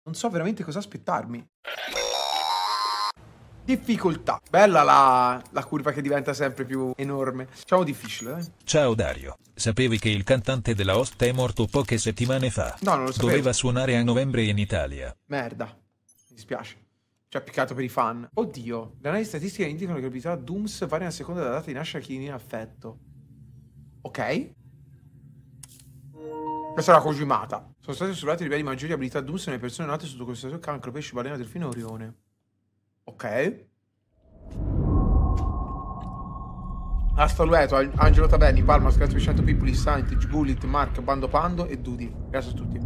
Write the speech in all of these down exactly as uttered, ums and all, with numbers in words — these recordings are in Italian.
Non so veramente cosa aspettarmi. Difficoltà. Bella la, la curva che diventa sempre più enorme. Facciamo difficile, dai. Ciao Dario, sapevi che il cantante della Host è morto poche settimane fa? No, non lo sapevo. Doveva suonare a novembre in Italia. Merda. Mi dispiace. Cioè, peccato per i fan. Oddio. Le analisi statistiche indicano che le abilità Dooms variano a seconda della data di nascita di chi viene affetto. Ok. Questa è la cogimata. Sono stati osservati livelli maggiori di abilità Dooms nelle persone nate sotto questo stato cancro, pesci, balena, delfino e orione. Ok. Astalueto, Angelo Taberni, Palma, Scratch cento Pippoli, Santic, Bullet, Mark, Bando Pando e Dudi. Grazie a tutti.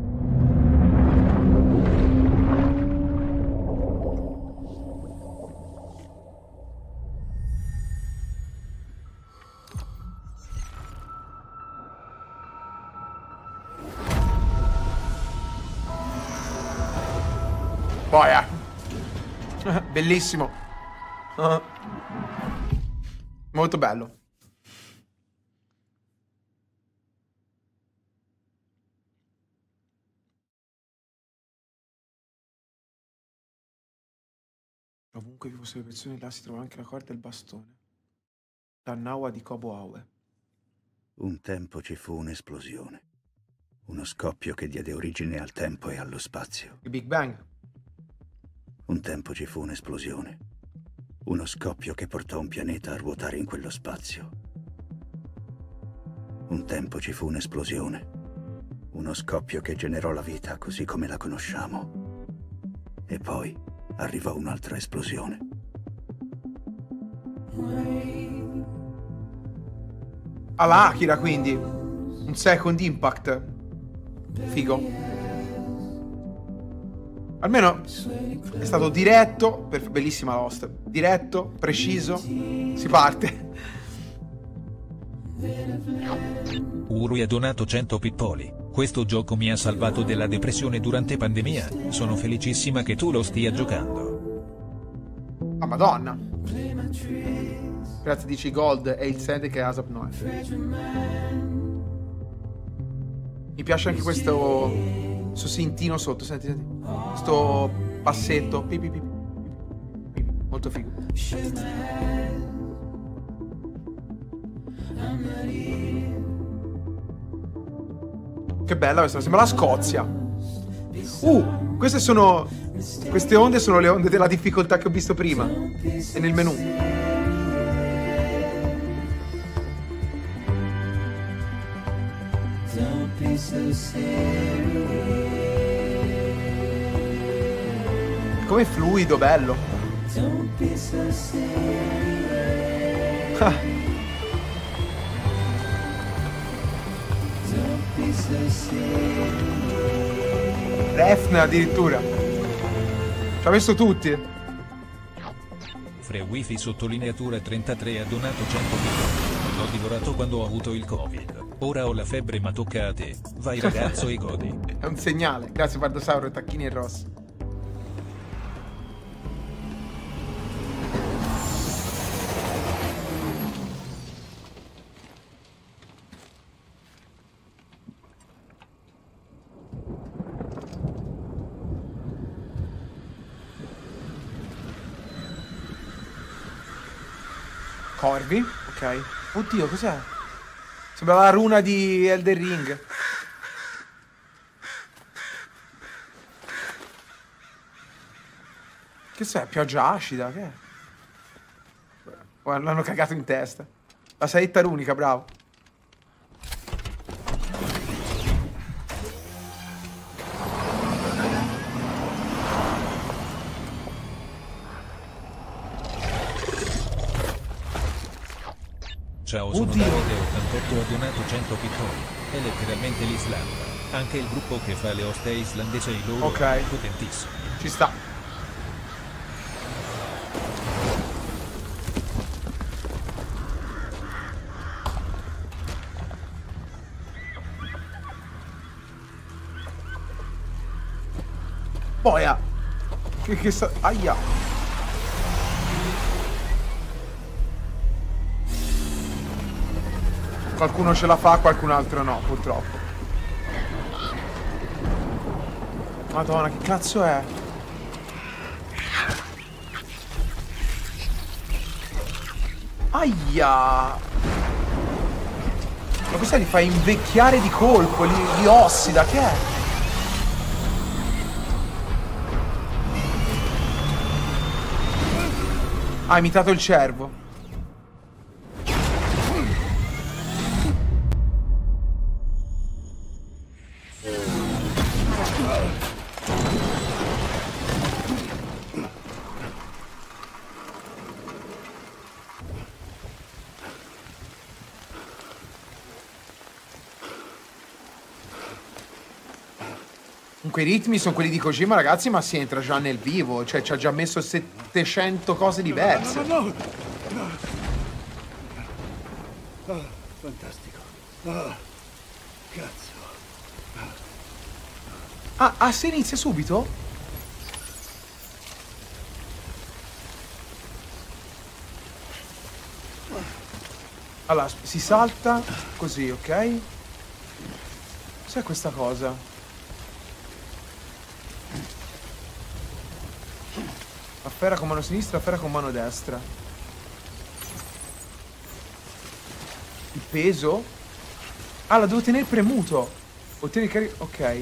Poi eh. Bellissimo. Uh. Molto bello. Ovunque vi fossero le persone là si trova anche la corda e il bastone. Dannawa di Kobo Aue. Un tempo ci fu un'esplosione. Uno scoppio che diede origine al tempo e allo spazio. Il Big Bang. Un tempo ci fu un'esplosione. Uno scoppio che portò un pianeta a ruotare in quello spazio. Un tempo ci fu un'esplosione. Uno scoppio che generò la vita così come la conosciamo. E poi arrivò un'altra esplosione. Alla Akira, quindi. Un second impact. Figo. Almeno è stato diretto, per... bellissima Lost, diretto, preciso, si parte. Uri ha donato cento pippoli. Questo gioco mi ha salvato dalla depressione durante pandemia. Sono felicissima che tu lo stia giocando. Ah, Madonna. Grazie dici Gold e il Sandy che è Asap Noè. Mi piace anche questo sussintino sotto, senti, senti. Questo passetto. Pi, pi, pi, pi, pi. Molto figo. Che bella questa, sembra la Scozia. Uh, queste sono... Queste onde sono le onde della difficoltà che ho visto prima. E nel menu. Come fluido, bello. Ah. Refn addirittura. Ci ha messo tutti. Fre Wifi sottolineatura trentatré ha donato cento pippoli. L'ho divorato quando ho avuto il Covid. Ora ho la febbre ma tocca a te. Vai ragazzo e godi. È un segnale. Grazie Bardosauro, Tacchini e Ross. Corvi, ok. Oddio, cos'è? Sembra la runa di Elden Ring. Che c'è? Pioggia acida? Che è? Oh, l'hanno cagato in testa. La saetta runica, bravo. Ciao, sono Oddio. Davide ottantotto, ha donato cento pippoli. È letteralmente l'Islanda. Anche il gruppo che fa le hoste islandese e loro Ok. è potentissimo. Ci sta. Boia. Che che sta... Aia. Qualcuno ce la fa, qualcun altro no, purtroppo. Madonna, che cazzo è? Aia! Ma questa li fa invecchiare di colpo, li, li ossida, che è? Ha imitato il cervo. Comunque i ritmi sono quelli di Kojima, ragazzi, ma si entra già nel vivo. Cioè, ci ha già messo settecento cose diverse. No, no, no, no. Oh, fantastico. Oh, cazzo. Ah, ah, se inizia subito? Allora, si salta così, ok? Cos'è questa cosa? Afferra con mano sinistra, afferra con mano destra. Il peso? Ah, la devo tenere premuto. Ottieni carico. Ok.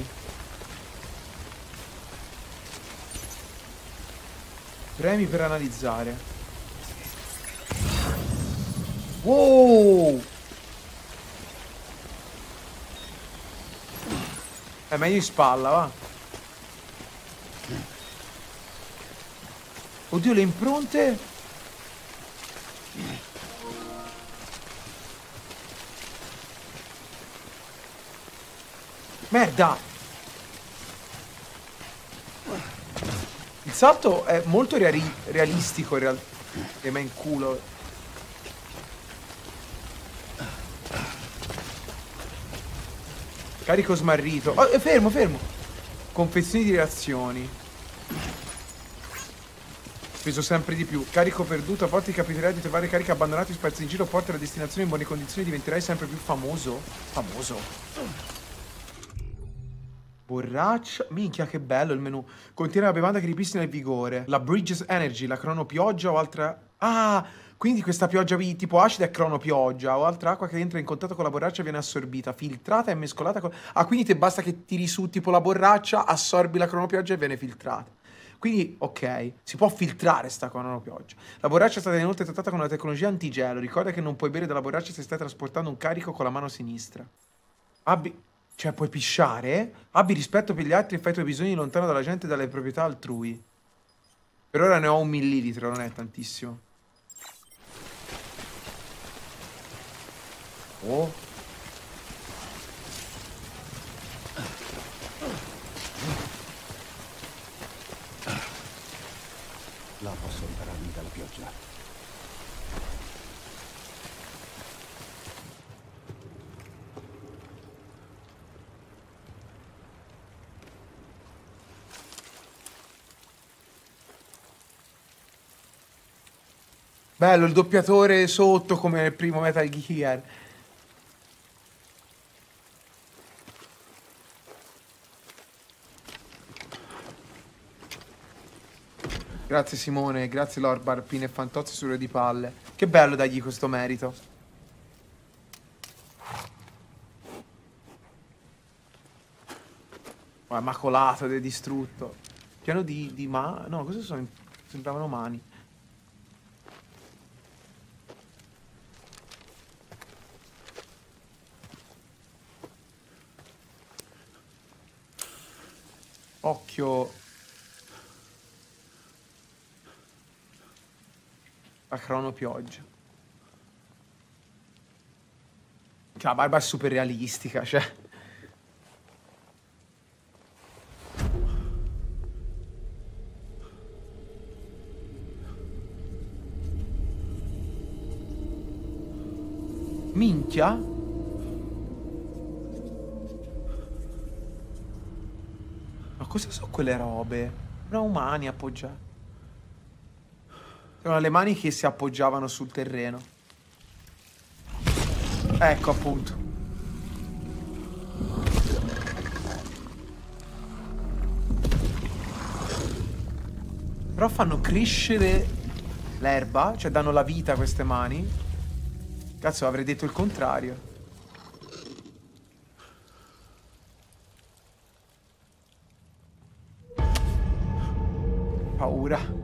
Premi per analizzare. Wow! È meglio in spalla, va. Oddio, le impronte. Merda. Il salto è molto reali realistico in realtà. E ma in culo. Carico smarrito. Oh, è fermo, fermo. Confezioni di reazioni. Peso sempre di più. Carico perduto. A volte ti capiterà di trovare cariche abbandonate sparse in giro. Porta alla destinazione in buone condizioni. Diventerai sempre più famoso. Famoso. Borraccia. Minchia, che bello il menù. Contiene la bevanda che ripristina il vigore. La Bridges Energy. La cronopioggia o altra... Ah, quindi questa pioggia tipo acida è cronopioggia. O altra acqua che entra in contatto con la borraccia viene assorbita, filtrata e mescolata con... Ah, quindi ti basta che tiri su tipo la borraccia, assorbi la cronopioggia e viene filtrata. Quindi, ok, si può filtrare sta cronopioggia. La borraccia è stata inoltre trattata con una tecnologia antigelo. Ricorda che non puoi bere dalla borraccia se stai trasportando un carico con la mano sinistra. Abbi... Cioè, puoi pisciare? Abbi rispetto per gli altri e fai i tuoi bisogni lontano dalla gente e dalle proprietà altrui. Per ora ne ho un millilitro, non è tantissimo. Oh. La posso ripararmi dalla pioggia. Bello il doppiatore sotto come nel primo Metal Gear. Grazie Simone, grazie Lord Barpine e Fantozzi sulle di palle. Che bello dargli questo merito. Ma è macolato ed è distrutto. Pieno di, di ma... No, cosa sono? Sembravano mani. Occhio. La cronopioggia. Cioè, la barba è super realistica, cioè. Minchia. Ma cosa sono quelle robe? Erano umani appoggiati. Erano le mani che si appoggiavano sul terreno. Ecco appunto. Però fanno crescere l'erba, cioè danno la vita a queste mani. Cazzo, avrei detto il contrario. Paura.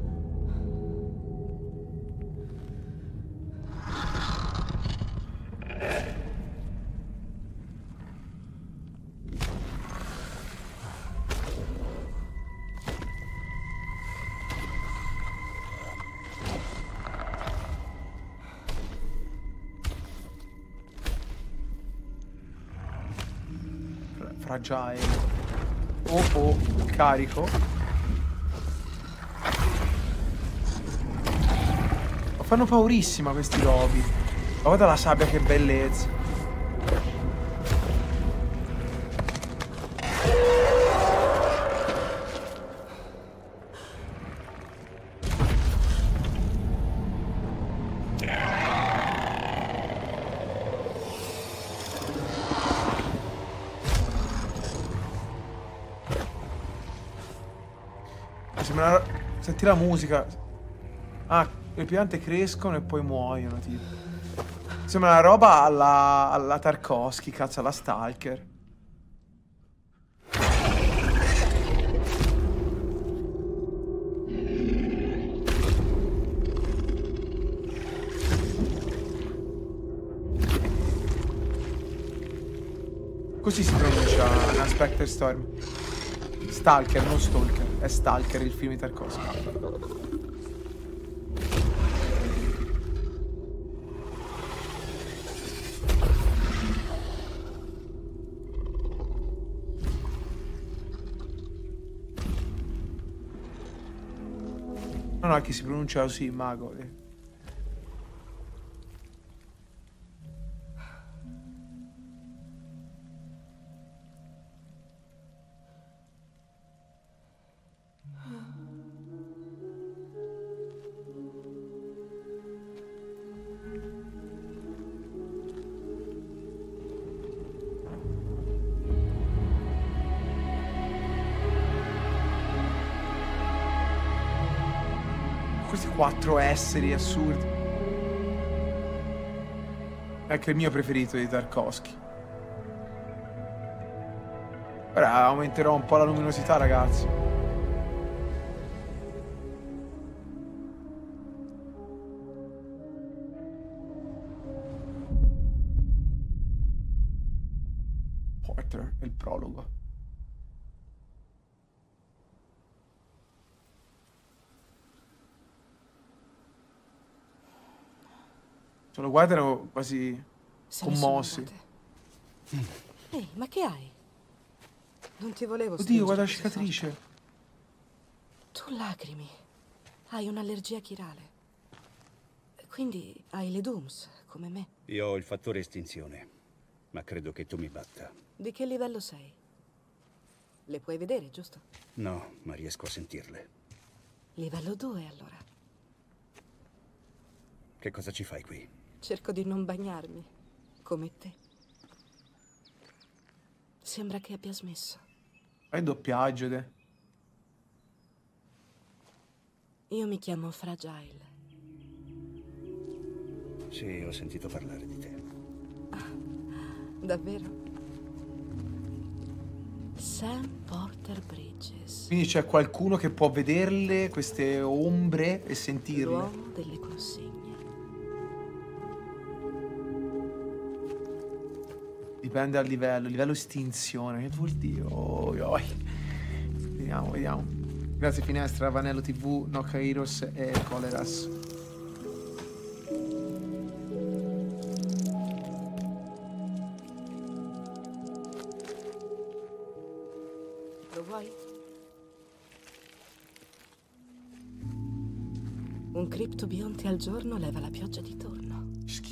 Fragile. Oh oh, carico. Ma fanno paurissima questi lobi. Ma guarda la sabbia, che bellezza. Sembra... Senti la musica. Ah, le piante crescono e poi muoiono, tipo. Sembra una roba alla, alla Tarkovsky, cazzo, alla Stalker. Così si pronuncia una Spectre Storm. Stalker, non Stalker. È Stalker il film di Tarkovsky. No, no, che si pronuncia così, mago. Eh. Questi quattro esseri assurdi. Ecco il mio preferito di Tarkovsky. Ora aumenterò un po' la luminosità, ragazzi. Porter è il prologo. Lo guardano quasi commossi. Ehi, ma che hai? Non ti volevo Oddio, guarda la così cicatrice. forte. Tu lacrimi. Hai un'allergia chirale. Quindi hai le Dooms, come me. Io ho il fattore estinzione, ma credo che tu mi batta. Di che livello sei? Le puoi vedere, giusto? No, ma riesco a sentirle. Livello due, allora. Che cosa ci fai qui? Cerco di non bagnarmi, come te. Sembra che abbia smesso. È doppiaggio, te. Io mi chiamo Fragile. Sì, ho sentito parlare di te. Ah, davvero? Sam Porter Bridges. Quindi c'è qualcuno che può vederle, queste ombre, e sentirle. L'uomo delle consegne. Dipende dal livello, livello estinzione, che vuol dire? Oh, oh. Vediamo, vediamo. Grazie Finestra, Vanello T V, Noca Heroes e Coleras. Lo vuoi? Un criptobionte al giorno leva la pioggia di torno. Schifo.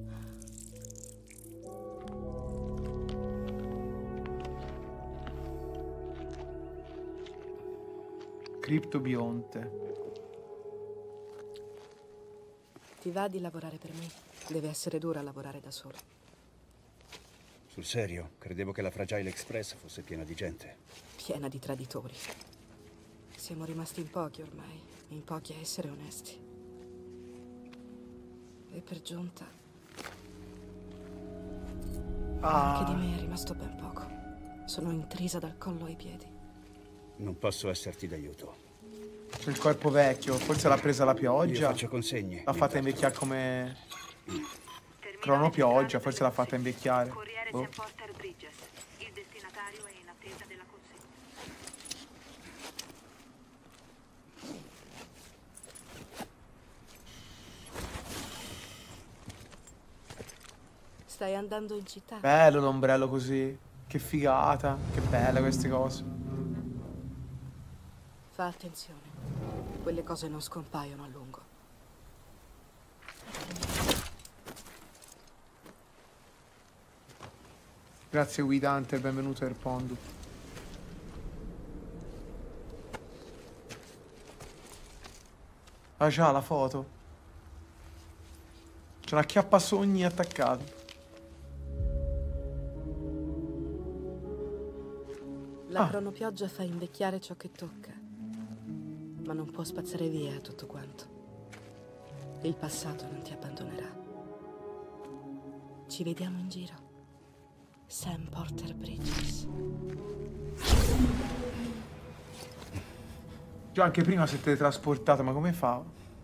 Criptobionte. Ti va di lavorare per me? Deve essere dura lavorare da solo. Sul serio? Credevo che la Fragile Express fosse piena di gente. Piena di traditori. siamo rimasti in pochi ormai, in pochi a essere onesti. E per giunta, Ah. anche di me è rimasto ben poco. Sono intrisa dal collo ai piedi. Non posso esserti d'aiuto. C'è il corpo vecchio, forse l'ha presa la Io pioggia. faccio consegne. L'ha fatta invecchiare come crono pioggia, forse l'ha fatta invecchiare. Corriere Boh. Saint Porter Bridges. Il destinatario è in attesa della consegna. Stai andando in città? Bello l'ombrello così. Che figata. Che belle queste cose. Fa attenzione. Quelle cose non scompaiono a lungo. Grazie guidante, benvenuto a Erpondu. Ah già, la foto. C'è una acchiappasogni attaccato. La Ah. cronopioggia fa invecchiare ciò che tocca, ma non può spazzare via tutto quanto. Il passato non ti abbandonerà. Ci vediamo in giro. Saint Porter Bridges. Già anche prima si è teletrasportata, ma come fa?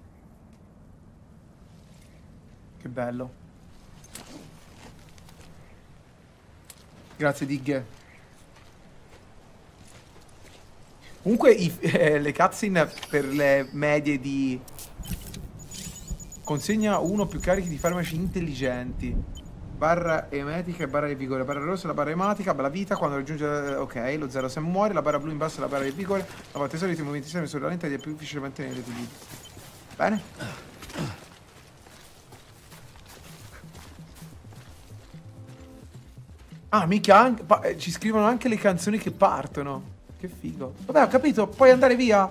Che bello. Grazie Digge. Comunque i- eh, le cutscene per le medie di consegna uno più carichi di farmaci intelligenti. Barra emetica e barra di vigore. Barra rossa, la barra ematica, la vita quando raggiunge ok, lo zero se muore, la barra blu in basso e la barra di vigore. La parte solita i movimenti sempre sulla lenta ed è più difficile mantenere l'equilibrio. Bene? Ah, mica anche, pa- eh, ci scrivono anche le canzoni che partono. Che figo. Vabbè, ho capito, puoi andare via.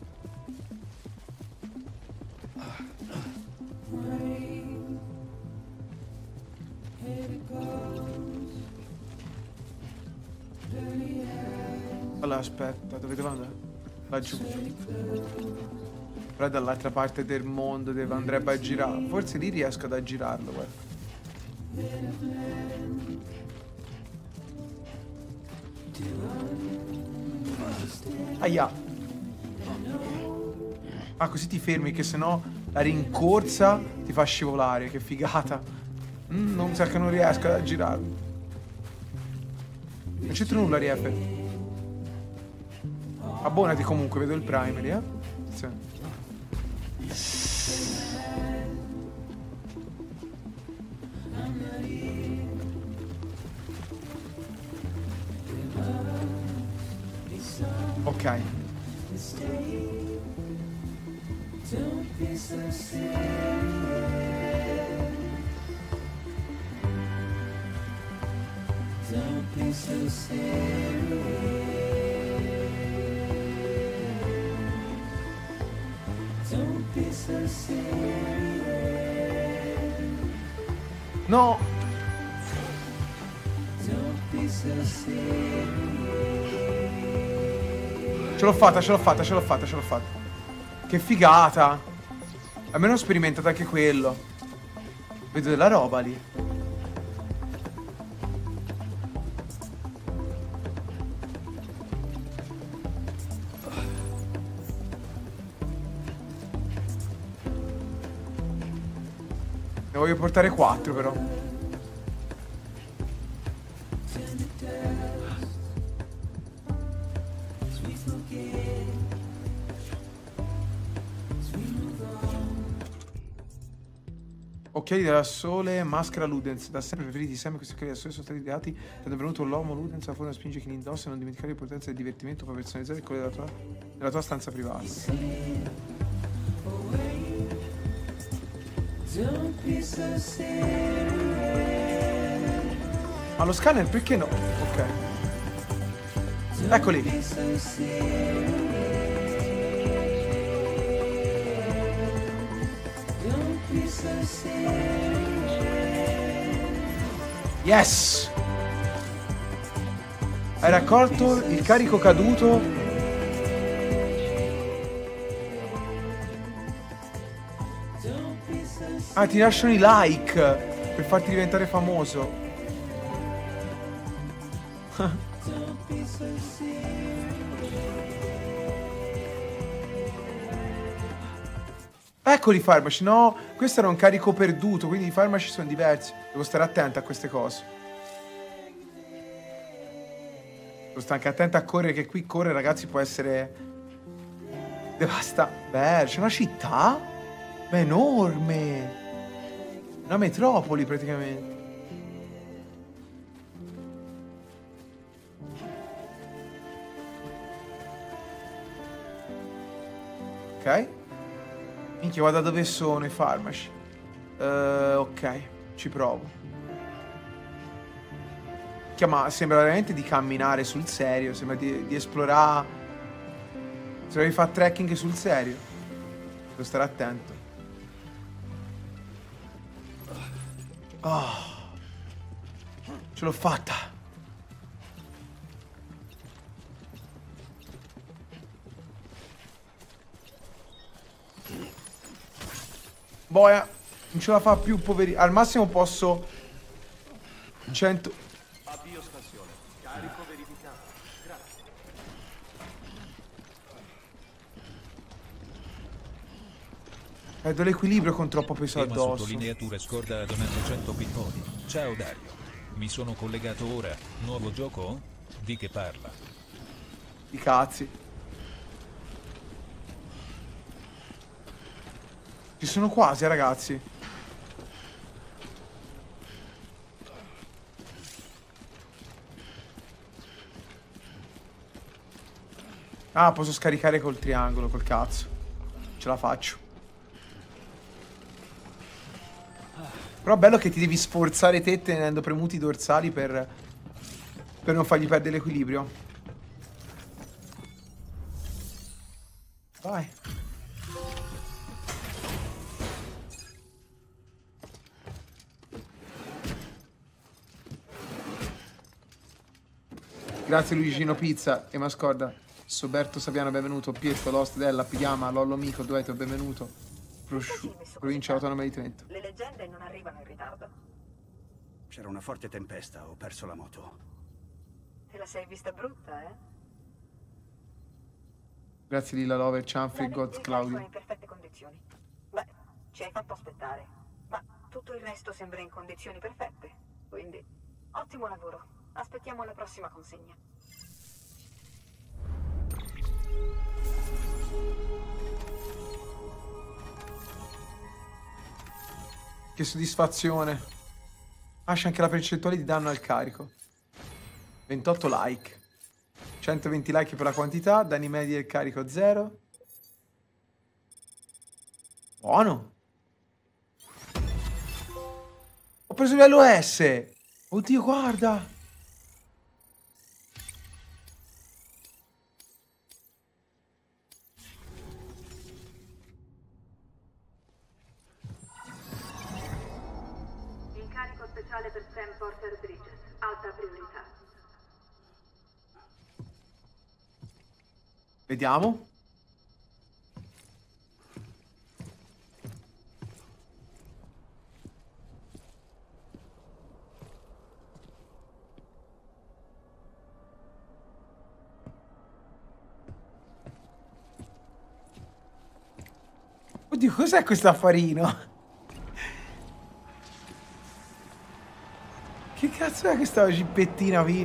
Allora, aspetta, dove devo andare? Laggiù. Però è dall'altra parte del mondo, deve andrebbe a girare. Forse lì riesco ad aggirarlo, guarda. Aia. Ah, così ti fermi, che sennò la rincorsa ti fa scivolare. Che figata. Mm, non sa che non riesco ad aggirarlo. Non c'entra nulla, Riepe. Abbonati comunque, vedo il primary, eh? Sì. Ok. No. Ce l'ho fatta, ce l'ho fatta, ce l'ho fatta, ce l'ho fatta. Che figata. Almeno ho sperimentato anche quello. Vedo della roba lì. Ne voglio portare quattro però. Occhiali da sole, maschera Ludens. Da sempre preferiti sempre questi occhiali da sole sono stati ideati quando è venuto l'uomo Ludens la forma spinge chi li indossa e non dimenticare l'importanza del divertimento per personalizzare quello della tua, della tua stanza privata. Ma lo scanner perché no? Ok. Eccoli. Yes! Hai raccolto il carico caduto Ah, ti lasciano i like per farti diventare famoso. Eccoli i farmaci. No, questo era un carico perduto, quindi i farmaci sono diversi. Devo stare attento a queste cose. Devo stare anche attento a correre, che qui correre, ragazzi, può essere devastante. Beh, c'è una città? Ma è enorme. Una metropoli, praticamente. Ok. Minchia, guarda dove sono i farmaci. Uh, ok, ci provo. Minchia, ma sembra veramente di camminare sul serio. Sembra di, di esplorare. Sembra di fare trekking sul serio. Devo stare attento. Oh, ce l'ho fatta. Boia, non ce la fa più, poveri. Al massimo posso cento. Avvio scansione. Carico verificato. Grazie. Perdo l'equilibrio con troppo peso Tema addosso. sottolineature scorda ha donato cento pipponi. Ciao Dario. Mi sono collegato ora. Nuovo gioco? Di che parla? I cazzi. Ci sono quasi, ragazzi. Ah, posso scaricare col triangolo, col cazzo. Ce la faccio. Però è bello che ti devi sforzare te tenendo premuti i dorsali per, per non fargli perdere l'equilibrio. Vai. Grazie Luigino Pizza e Mascorda. Soberto Saviano, benvenuto. Pietro, Lost, Della, Pijama, Lollo Mico, Dueto, benvenuto. Prosciu, provincia autonoma di Trento. Le leggende non arrivano in ritardo. C'era una forte tempesta, ho perso la moto. Te la sei vista brutta, eh? Grazie Lilla Lover, Cianfri, Bene, God il Claudio. carico è in perfette condizioni. Beh, ci hai fatto aspettare. Ma tutto il resto sembra in condizioni perfette. Quindi, ottimo lavoro. Aspettiamo la prossima consegna. Che soddisfazione. Ah, c'è anche la percentuale di danno al carico. ventotto like. centoventi like per la quantità. Danni medi del carico zero. Buono. Ho preso il livello S. Oddio, guarda. Incarico speciale per Sam Porter Bridges. Alta priorità. Vediamo. Oddio, cos'è questo affarino? Che cazzo è questa gippettina qui?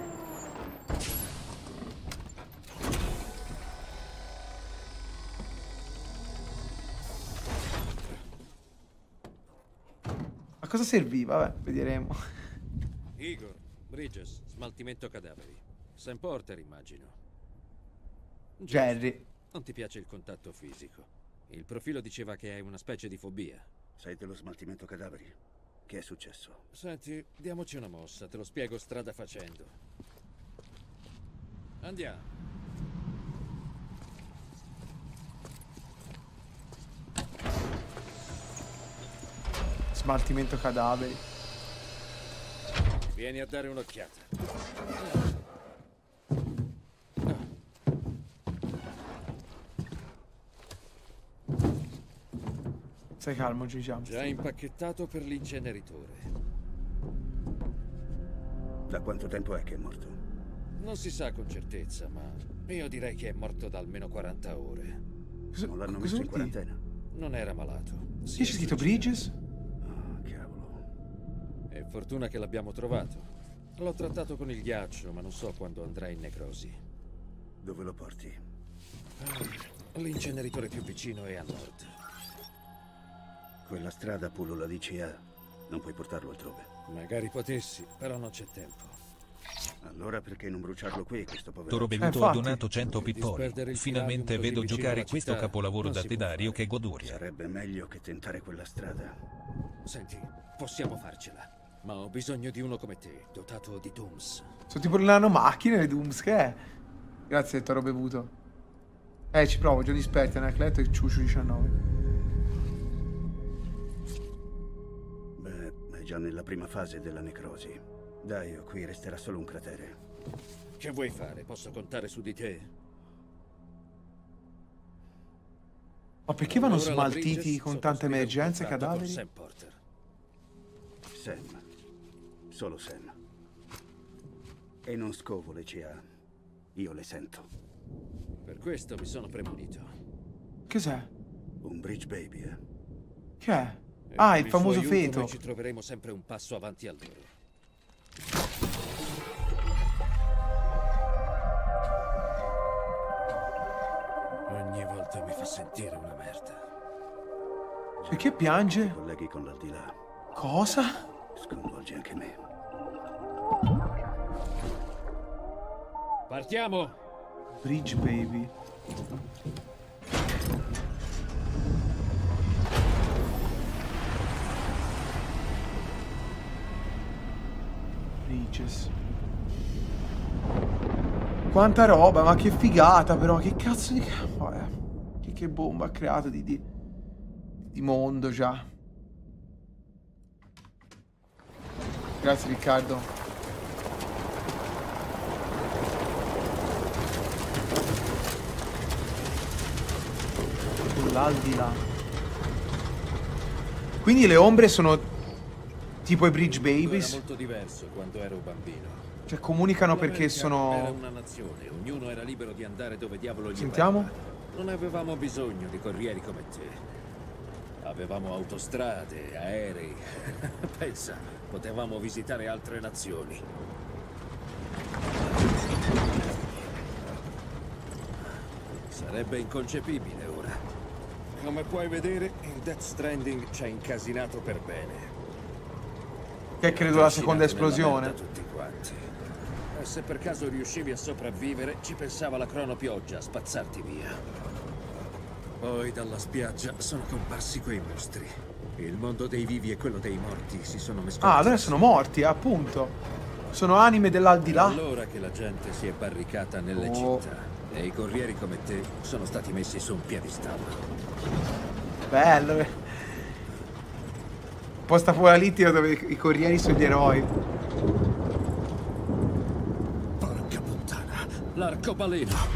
A cosa serviva? Vabbè, vedremo. Igor, Bridges, smaltimento cadaveri. Sam Porter, immagino. Jerry. Non ti piace il contatto fisico. Il profilo diceva che hai una specie di fobia. Sai dello smaltimento cadaveri? Che è successo? Senti, diamoci una mossa, te lo spiego strada facendo. Andiamo. Smaltimento cadaveri. Vieni a dare un'occhiata. Stai calmo, Gigi. Già impacchettato per l'inceneritore. Da quanto tempo è che è morto? Non si sa con certezza, ma io direi che è morto da almeno quaranta ore. Cosa, Non l'hanno cosa messo in vuol dire? quarantena? Non era malato. Si Chi è c'è scritto suicidato. Bridges? Oh, cavolo. È fortuna che l'abbiamo trovato. L'ho trattato con il ghiaccio, ma non so quando andrà in necrosi. Dove lo porti? L'inceneritore più vicino è a nord. Quella strada pullula di C A. Non puoi portarlo altrove. Magari potessi, però non c'è tempo. Allora perché non bruciarlo qui, questo povero? Toro Eh, Bevuto ha infatti. donato cento pipponi. Disperdere il Finalmente Tiralium vedo così vicino giocare alla questo città capolavoro non da si può Tedario fare. che goduria. Sarebbe meglio che tentare quella strada. Senti, possiamo farcela. Ma ho bisogno di uno come te, dotato di Dooms. Sono tipo le nanomacchine, le Dooms, che è? Grazie, Toro Bevuto. Eh, ci provo, giochi esperti, Anacleto e Ciuciu diciannove. Beh, è già nella prima fase della necrosi. Dai, oh, qui resterà solo un cratere. Che vuoi fare? Posso contare su di te? Ma perché vanno Allora la smaltiti Bridges con tante sottoscrive un emergenze, contratto con cadaveri? Sam Porter. Sam. Solo Sam. E non scovo le C A. Io le sento. Per questo mi sono premunito. Cos'è? Un bridge baby, eh? Che è? E Ah, con il famoso suo aiuto feto. noi ci troveremo sempre un passo avanti a loro. Ogni volta mi fa sentire una merda. Perché piange? Colleghi con l'aldilà. Cosa? Sconvolge anche me. Partiamo! Bridge baby. Bridges. Quanta roba, ma che figata però, che cazzo di... Vabbè. Che, che bomba ha creato di, di, di mondo già. Grazie Riccardo. L'aldilà. Quindi le ombre sono tipo i Bridge Era Babies? molto diverso quando ero bambino. Cioè comunicano perché L'America era sono... una nazione, ognuno era libero di andare dove diavolo gli Sentiamo? pareva. Non avevamo bisogno di corrieri come te. Avevamo autostrade, aerei. Pensa, potevamo visitare altre nazioni. Sarebbe inconcepibile ora. Come puoi vedere, il Death Stranding ci ha incasinato per bene. Che credo la seconda esplosione. Da tutti quanti. E se per caso riuscivi a sopravvivere, ci pensava la cronopioggia a spazzarti via. Poi dalla spiaggia sono comparsi quei mostri. Il mondo dei vivi e quello dei morti si sono mescolati. Ah, allora sono morti, appunto. Sono anime È dell'aldilà. allora che la gente si è barricata nelle Oh. città. E i corrieri come te sono stati messi su un piedistallo. Bello. eh. Post-apocalittico dove i corrieri sono gli eroi. Porca puttana, l'arcobaleno.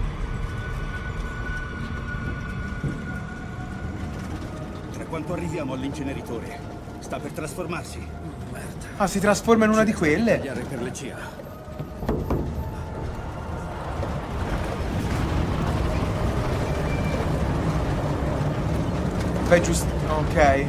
Tra quanto arriviamo all'inceneritore? Sta per trasformarsi. Merda. Ah, si trasforma in una di quelle? Tagliare per le C A. Beh, giusto. Ok.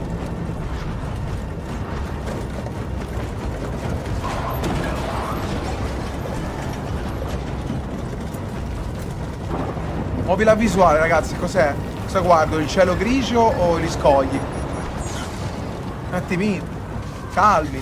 Muovi la visuale, ragazzi, cos'è? Cosa guardo? Il cielo grigio o gli scogli? Un attimino. Calmi.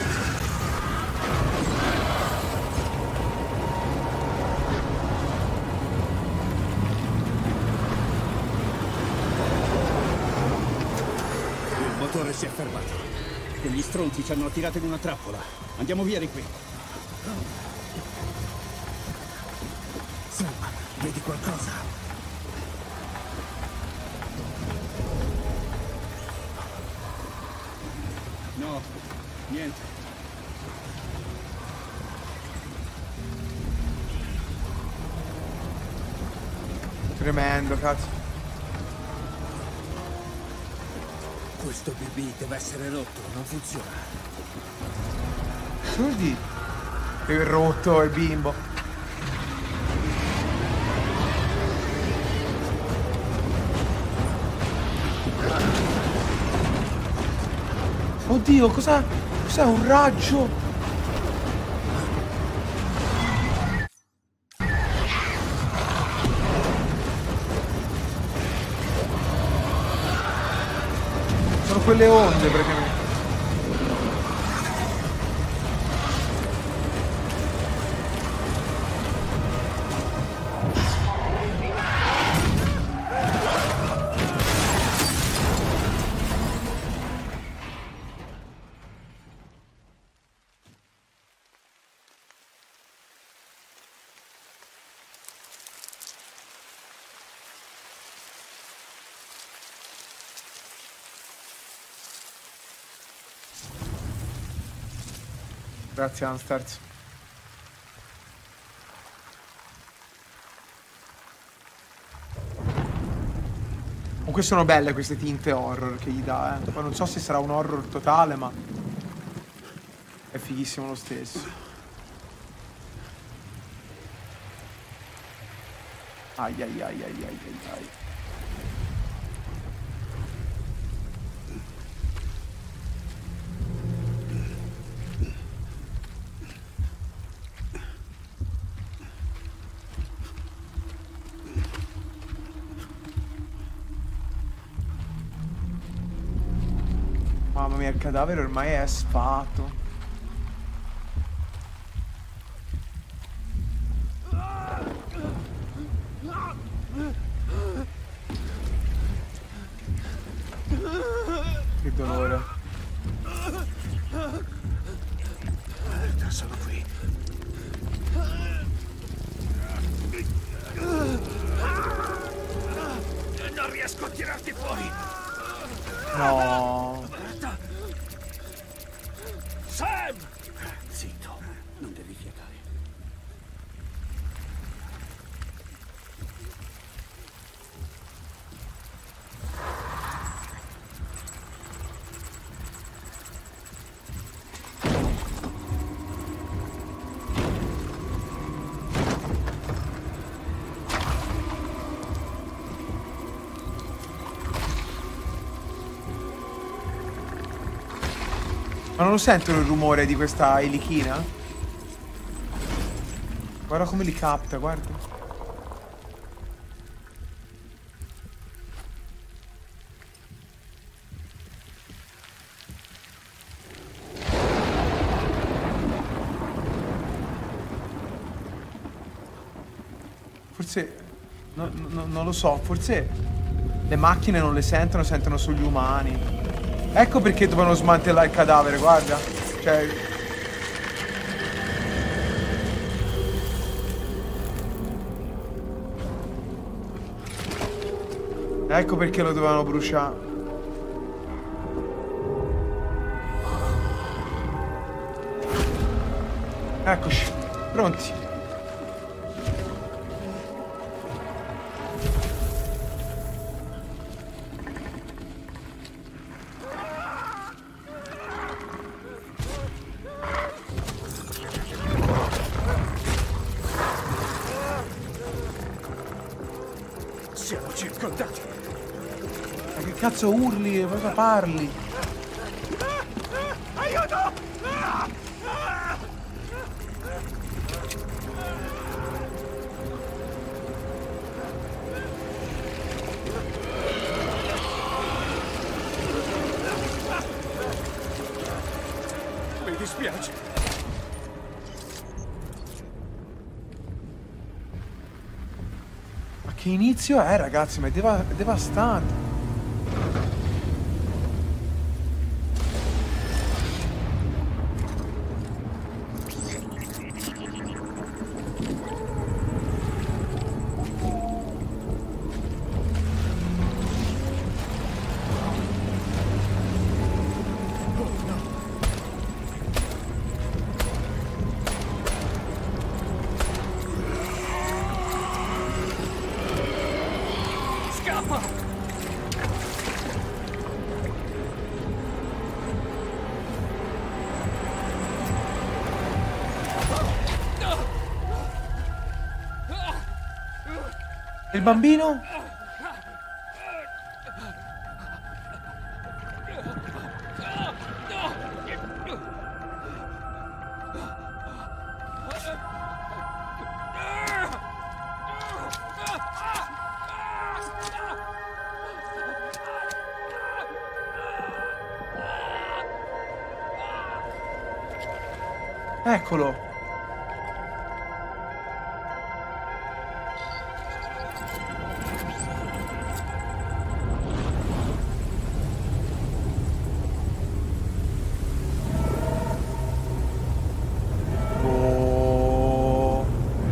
Il motore si è fermato. Quegli stronzi ci hanno attirato in una trappola. Andiamo via di qui. Sam, vedi qualcosa? No, niente. Tremendo, cazzo. Questo B B deve essere rotto, non funziona. Che vuol dire? Che è rotto il bimbo. Oddio, cosa? Cos'è un raggio? Sono quelle onde praticamente. Grazie Anstars. Comunque sono belle queste tinte horror che gli dà, eh. Poi non so se sarà un horror totale, ma è fighissimo lo stesso. Ai ai ai ai ai ai ai. Mamma mia, il cadavere ormai è sfatto. Che dolore. Merda, sono qui. Non riesco a tirarti fuori. No. Sam! Zitto, non devi fiatare. Ma non lo sentono il rumore di questa elichina? Guarda come li capta, guarda. Forse... no, no, non lo so, forse le macchine non le sentono, sentono solo gli umani. Ecco perché dovevano smantellare il cadavere, guarda. Cioè... ecco perché lo dovevano bruciare. Eccoci, pronti. Siamo circondati. Ma che cazzo urli? Cosa parli? Aiuto! Mi dispiace. Che inizio è, ragazzi, ma è, deva è devastante. Il bambino? Eccolo. Oh.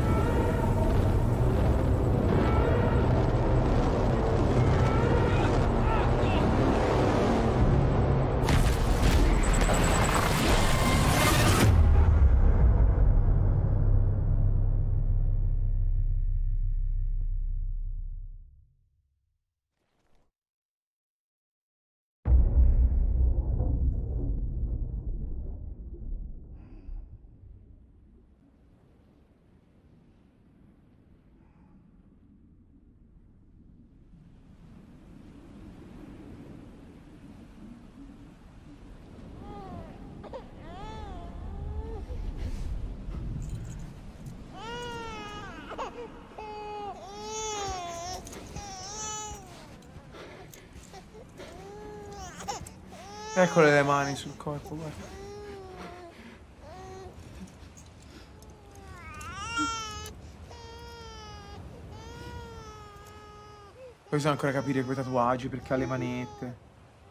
Eccole le mani sul corpo, guarda. Poi bisogna ancora capire quei tatuaggi, perché ha le manette.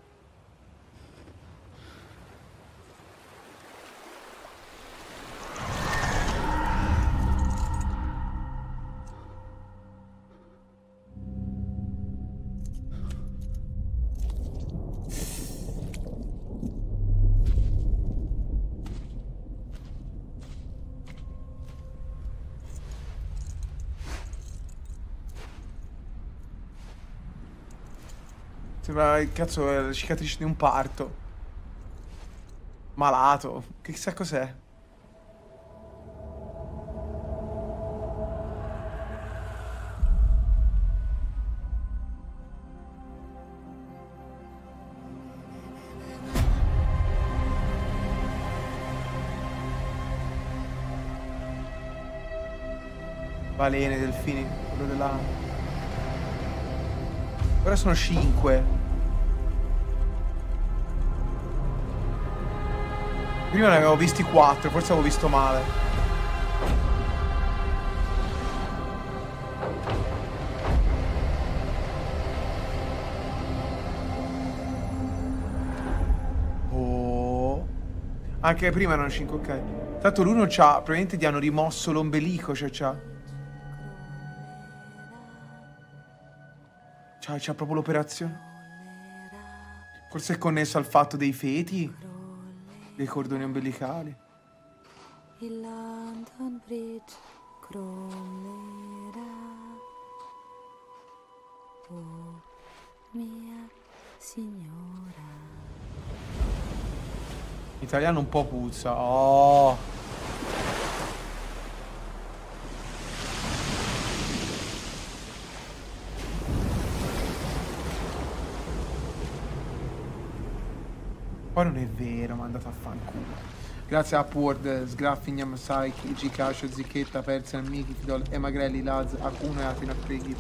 Sembra, cazzo, è la cicatrice di un parto. Malato. Che chissà cos'è. Balene, delfini, quello della... Ora sono cinque. Prima ne avevo visti quattro, forse avevo visto male. Oh. Anche prima erano cinque, ok. Tanto l'uno c'ha, probabilmente gli hanno rimosso l'ombelico, cioè c'ha... C'ha, c'ha proprio l'operazione. Forse è connesso al fatto dei feti, dei cordoni ombelicali. Il London Bridge crollerà. Oh, mia signora. Italiano un po' puzza. Oh. Poi non è vero, ma è andato a fanculo. Grazie a Upward, Sgraffignam, Psyche, G. Cascio, Zicchetta, Persian, Miki, Fidol, Emagrelli, Laz, Akuno e altri Natpreghi.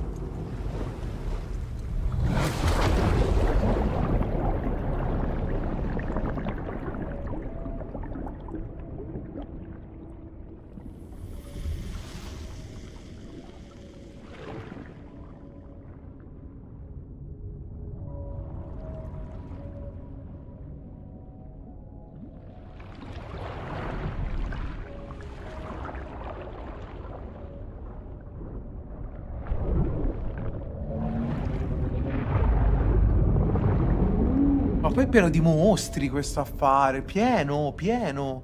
Ma poi è pieno di mostri questo affare, pieno, pieno.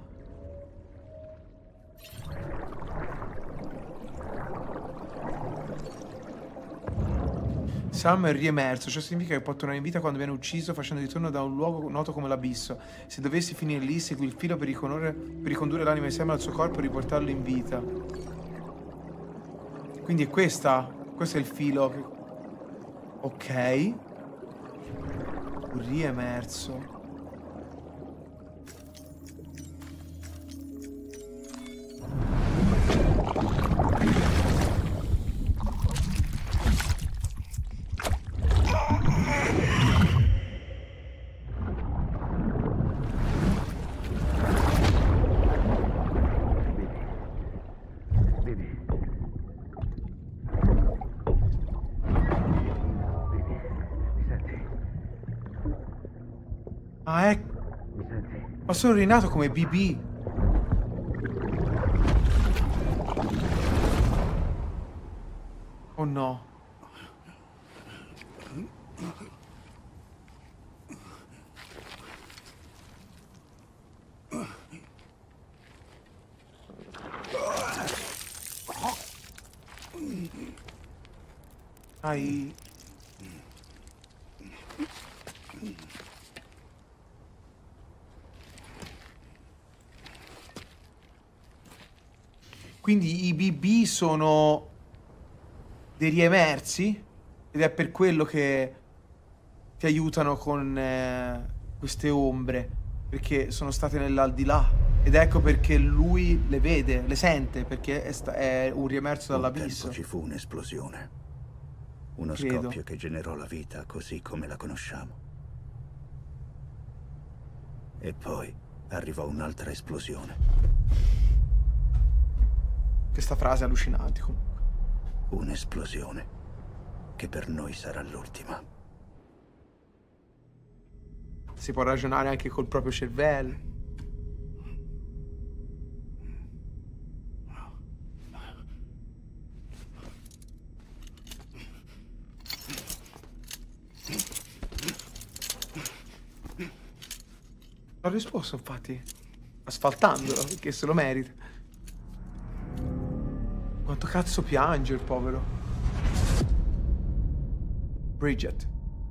Sam è riemerso, ciò significa che può tornare in vita quando viene ucciso facendo ritorno da un luogo noto come l'Abisso. Se dovessi finire lì, segui il filo per, per ricondurre l'anima di Sam al suo corpo e riportarlo in vita. Quindi è questa Questo è il filo che... Ok. Riemerso. Ah, ecco. Ma sono rinato come B B. Oh no. Hai... Quindi i B B sono dei riemersi ed è per quello che ti aiutano con eh, queste ombre, perché sono state nell'aldilà ed ecco perché lui le vede, le sente, perché è, sta- è un riemerso dall'abisso. Un tempo ci fu un'esplosione, uno Credo. scoppio che generò la vita così come la conosciamo. E poi arrivò un'altra esplosione. Questa frase è allucinante comunque. Un'esplosione che per noi sarà l'ultima. Si può ragionare anche col proprio cervello. Ho risposto infatti asfaltandolo, perché se lo merita. Quanto cazzo piange il povero Bridget.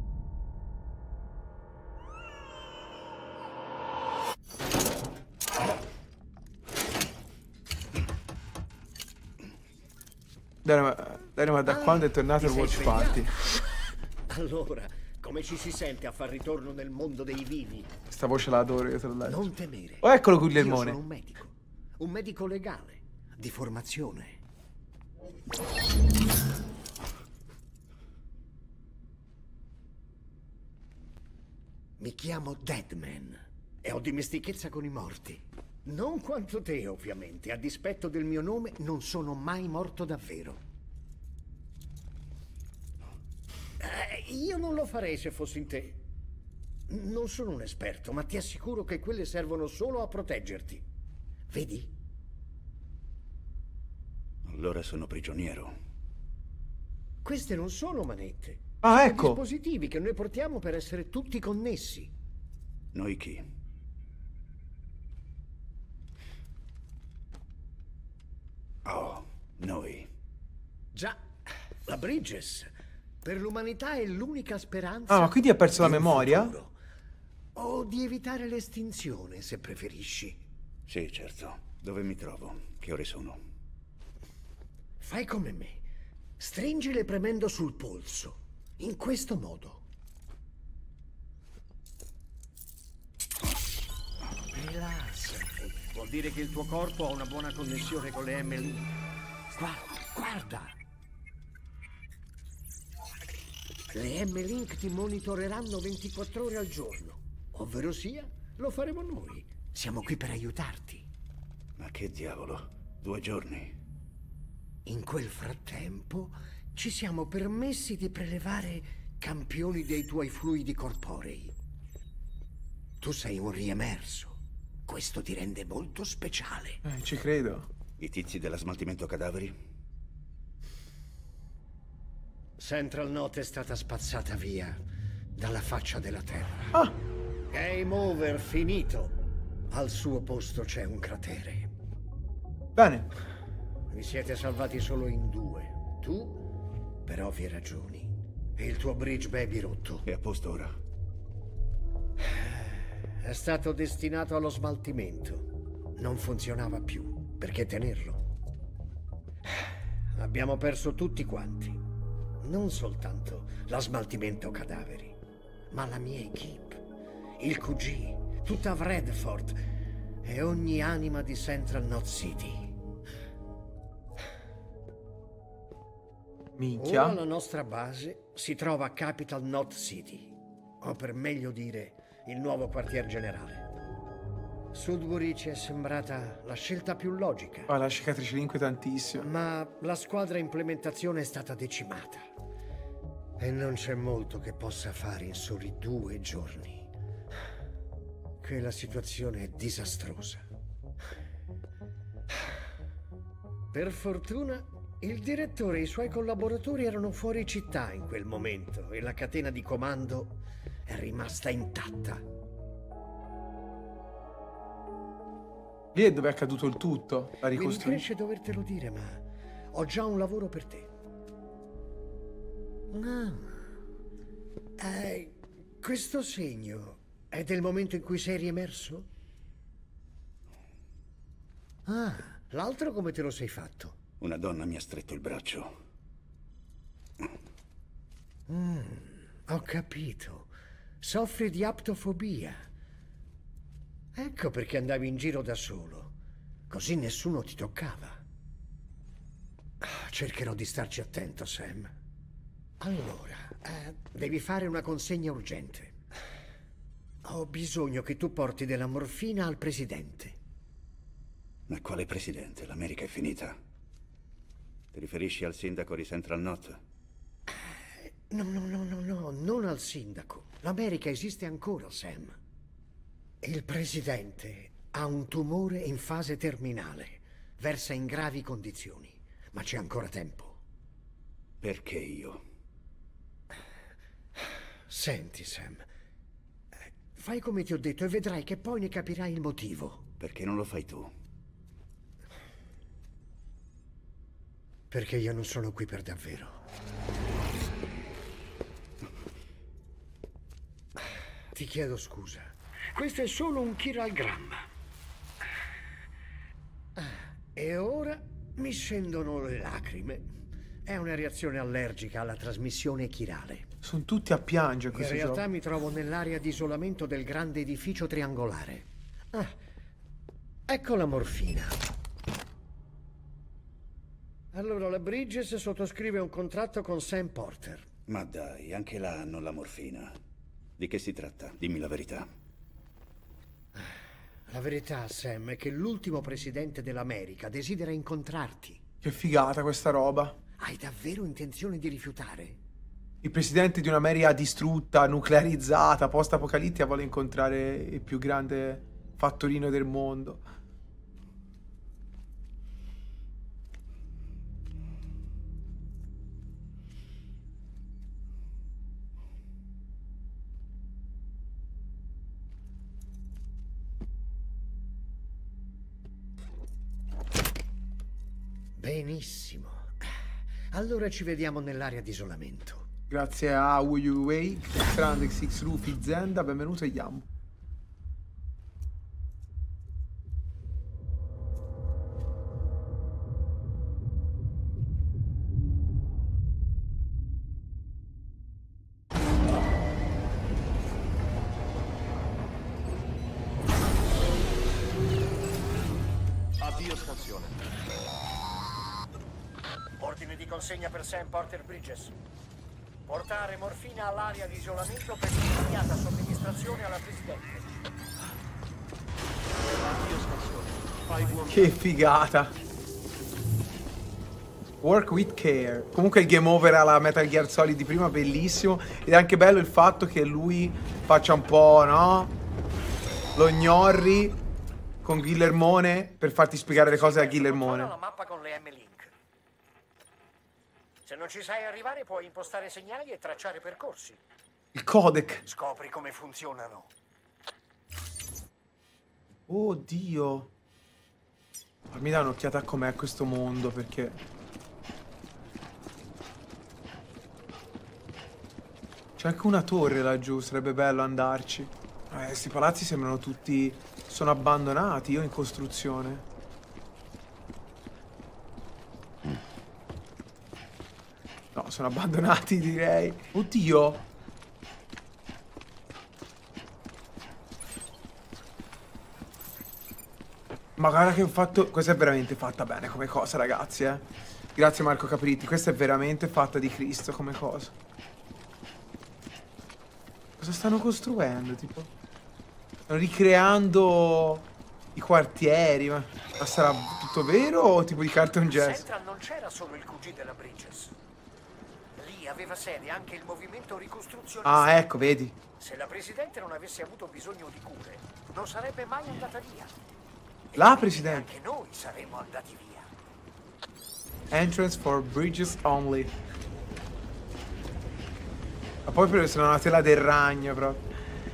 Dai, ma, dai, ma da quando è tornato il Watch Party? Allora, come ci si sente a far ritorno nel mondo dei vivi? Questa voce la adoro, io te l'ho detto. Non temere. Oh, eccolo Io Guglielmone. sono un medico. Un medico legale. Di formazione. Mi chiamo Deadman e ho dimestichezza con i morti. Non quanto te, ovviamente. A dispetto del mio nome, non sono mai morto davvero. Eh, io non lo farei se fossi in te. Non sono un esperto, ma ti assicuro che quelle servono solo a proteggerti. Vedi? Allora sono prigioniero. Queste non sono manette. Ah, sono ecco. dispositivi che noi portiamo per essere tutti connessi. Noi chi? Oh, noi. Già, la Bridges. Per l'umanità è l'unica speranza. Ah, ma quindi ha perso la di un memoria? futuro. O di evitare l'estinzione, se preferisci. Sì, certo. Dove mi trovo? Che ore sono? Fai come me. Stringile premendo sul polso. In questo modo. Rilassati. Vuol dire che il tuo corpo ha una buona connessione con le M L. Guarda, guarda. Le M-Link ti monitoreranno ventiquattro ore al giorno. Ovvero sia, lo faremo noi. Siamo qui per aiutarti. Ma che diavolo? Due giorni? In quel frattempo ci siamo permessi di prelevare campioni dei tuoi fluidi corporei. Tu sei un riemerso. Questo ti rende molto speciale. Eh, ci credo. I tizi della smaltimento cadaveri? Central Note è stata spazzata via dalla faccia della Terra. Ah! Game over, finito. Al suo posto c'è un cratere. Bene. Vi siete salvati solo in due. Tu, per ovvie ragioni, e il tuo Bridge Baby rotto. È a posto ora? È stato destinato allo smaltimento. Non funzionava più. Perché tenerlo? Abbiamo perso tutti quanti. non soltanto la smaltimento cadaveri, ma la mia equipe, il Q G, tutta Redford e ogni anima di Central Knot City. Minchia. Ora la nostra base si trova a Capital Knot City, o per meglio dire, il nuovo quartier generale. Sudbury ci è sembrata la scelta più logica. Ah, la cicatrice lingue tantissimo. Ma la squadra implementazione è stata decimata. E non c'è molto che possa fare in soli due giorni. Che la situazione è disastrosa. Per fortuna, il direttore e i suoi collaboratori erano fuori città in quel momento e la catena di comando è rimasta intatta. Lì è dove è accaduto il tutto, la Mi ricostruzione. dispiace dovertelo dire, ma ho già un lavoro per te. Ah. Eh, questo segno è del momento in cui sei riemerso? Ah, l'altro come te lo sei fatto? Una donna mi ha stretto il braccio. Mm, ho capito. Soffri di aptofobia. Ecco perché andavi in giro da solo. Così nessuno ti toccava. Cercherò di starci attento, Sam. Allora, eh, devi fare una consegna urgente. Ho bisogno che tu porti della morfina al presidente. Ma quale presidente? L'America è finita. Ti riferisci al sindaco di Central Knot? No, no, no, no, no, non al sindaco. L'America esiste ancora, Sam. Il presidente ha un tumore in fase terminale. Versa in gravi condizioni, ma c'è ancora tempo. Perché io? Senti, Sam. Fai come ti ho detto e vedrai che poi ne capirai il motivo. Perché non lo fai tu? Perché io non sono qui per davvero. Ti chiedo scusa. Questo è solo un chiralgramma. E ora mi scendono le lacrime. È una reazione allergica alla trasmissione chirale. Sono tutti a piangere In questi realtà giochi. mi trovo nell'area di isolamento del grande edificio triangolare. Ah, ecco la morfina. Allora la Bridges sottoscrive un contratto con Sam Porter. Ma dai, anche là hanno la morfina. Di che si tratta? Dimmi la verità. La verità, Sam, è che l'ultimo presidente dell'America desidera incontrarti. Che figata questa roba. Hai davvero intenzione di rifiutare? Il presidente di un'America distrutta, nuclearizzata, post-apocalittica vuole incontrare il più grande fattorino del mondo. Benissimo. Allora ci vediamo nell'area di isolamento. Grazie a Will You Wake, Strandex, X Luffy, Zenda, benvenuto e Yam. Avvio scansione. Ordine di consegna per Sam Porter Bridges. Portare morfina all'area di isolamento per l'immediata somministrazione alla Presidente. Avvio scansione. Fai buon Che figata. Work with care. Comunque il game over alla Metal Gear Solid di prima, bellissimo. Ed è anche bello il fatto che lui faccia un po', no? Lo gnorri con Guillermone per farti spiegare le cose a Guillermone. La mappa con le M-Link. Se non ci sai arrivare puoi impostare segnali e tracciare percorsi. Il codec. Scopri come funzionano. Oh Dio. Fammi dare un'occhiata a com'è questo mondo, perché c'è anche una torre laggiù, sarebbe bello andarci. Eh, questi palazzi sembrano tutti... sono abbandonati, io in costruzione. No, sono abbandonati, direi. Oddio. Ma guarda che ho fatto... Questa è veramente fatta bene come cosa, ragazzi, eh. Grazie Marco Capritti. Questa è veramente fatta di Cristo come cosa. Cosa stanno costruendo, tipo? Stanno ricreando i quartieri, ma, ma sarà tutto vero o tipo di carton jazz? Central non c'era solo il Q G della Bridges. Lì aveva sede anche il movimento ricostruzionista. Ah, ecco, vedi. Se la Presidente non avesse avuto bisogno di cure, non sarebbe mai andata via. La Presidente. Anche noi saremmo andati via. Entrance for Bridges only. Ma poi per sono una tela del ragno proprio.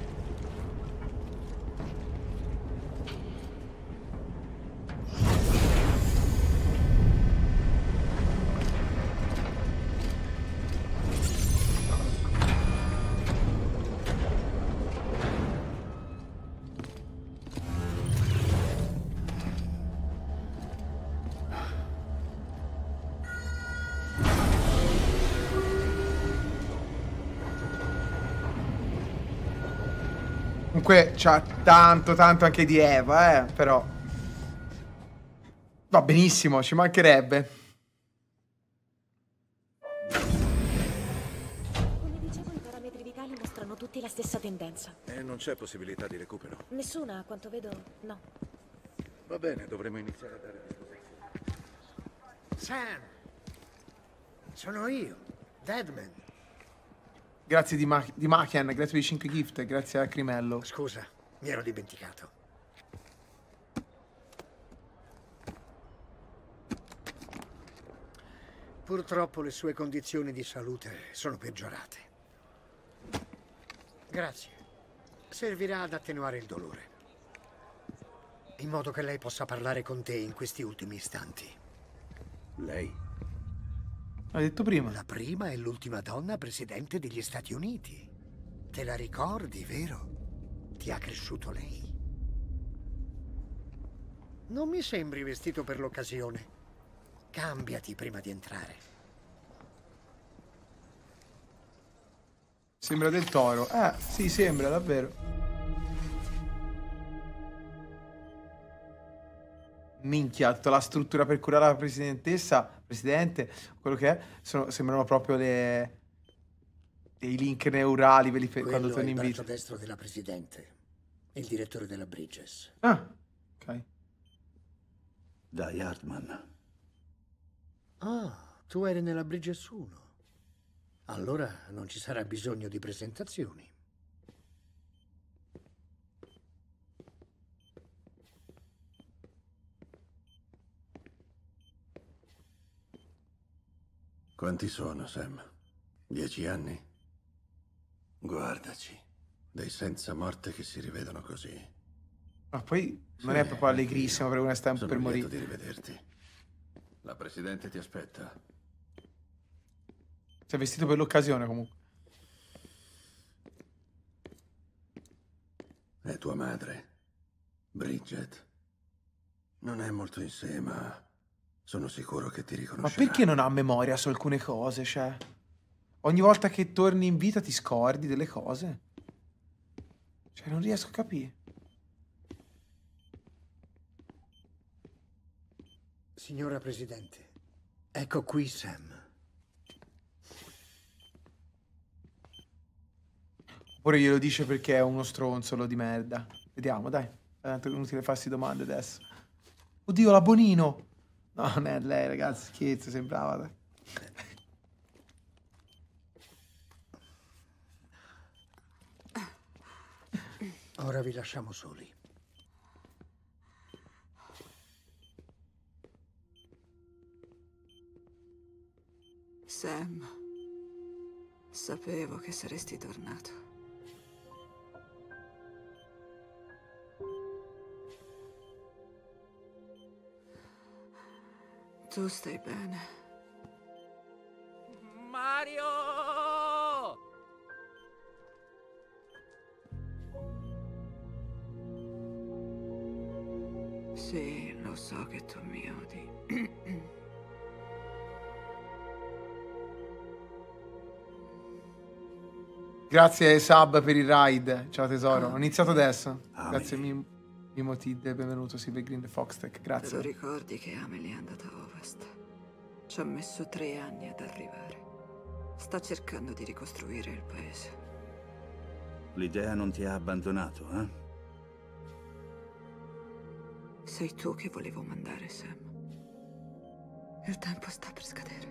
Comunque c'ha tanto, tanto anche di Eva, eh, però. Va benissimo, ci mancherebbe. Come dicevo, i parametri vitali mostrano tutti la stessa tendenza. E non c'è possibilità di recupero. Nessuna, a quanto vedo, no. Va bene, dovremo iniziare a dare disposizione. Sam! Sono io, Deadman. Grazie di, Ma di Machian, grazie per i cinque gift, grazie a Crimello. Scusa, mi ero dimenticato. Purtroppo le sue condizioni di salute sono peggiorate. Grazie. Servirà ad attenuare il dolore. In modo che lei possa parlare con te in questi ultimi istanti. Lei? L'hai detto prima. La prima e l'ultima donna presidente degli Stati Uniti. Te la ricordi, vero? Ti ha cresciuto lei. Non mi sembri vestito per l'occasione. Cambiati prima di entrare. Sembra del Toro. Eh, sì, sembra, davvero. Minchia, tutta la struttura per curare la presidentessa, presidente, quello che è, sono, sembrano proprio le, dei link neurali ve li fe- quando torni in vita. Quello è il vita. braccio destro della presidente, il direttore della Bridges. Ah, ok. Dai, Hartman. Ah, tu eri nella Bridges uno. Allora non ci sarà bisogno di presentazioni. Quanti sono, Sam? Dieci anni? Guardaci, dei senza morte che si rivedono così. Ma poi non Sì, è proprio allegrissimo per una sta Sono per lieto morire. di rivederti. La Presidente ti aspetta. Sei vestito per l'occasione comunque. È tua madre, Bridget. Non è molto in sé, ma sono sicuro che ti Ma riconoscerà. perché non ha memoria su alcune cose, cioè? Ogni volta che torni in vita ti scordi delle cose. Cioè, non riesco a capire. Signora Presidente, ecco qui Sam. Oppure glielo dice perché è uno stronzolo di merda. Vediamo, dai. Tanto è inutile farsi domande adesso. Oddio, la Bonino! No, non è lei, ragazzi, scherzo, sembrava. Dai. Ora vi lasciamo soli. Sam, sapevo che saresti tornato. Tu stai bene? Mario! Sì, lo so che tu mi odi. Grazie Sab per il ride. Ciao tesoro. Ho iniziato adesso. Amelie. Grazie Mim Mimo Tid, benvenuto Silver Green e Foxtech. Te lo Grazie. ricordi che Amelie è andata a ovest? Ci ha messo tre anni ad arrivare. Sta cercando di ricostruire il paese. L'idea non ti ha abbandonato, eh? Sei tu che volevo mandare, Sam. Il tempo sta per scadere.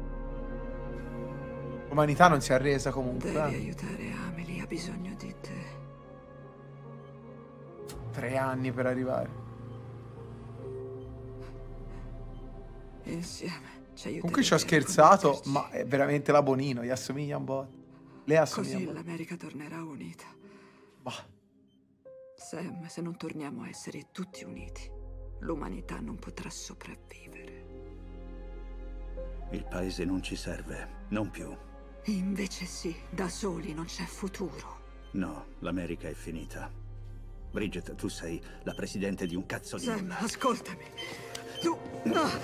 L'umanità non si è arresa comunque. Devi eh. aiutare Amelie, ha bisogno di te. Tre anni per arrivare. Insieme ci aiuteremo. Comunque ci ho scherzato, ma è veramente la Bonino, gli assomiglia un po'. Le assomiglia Così un po'. l'America tornerà unita. Bah. Sam, se non torniamo a essere tutti uniti, l'umanità non potrà sopravvivere. Il paese non ci serve, non più. Invece sì, da soli non c'è futuro. No, l'America è finita. Bridget, tu sei la presidente di un cazzo di Sam, nulla. ascoltami. Tu... Ah.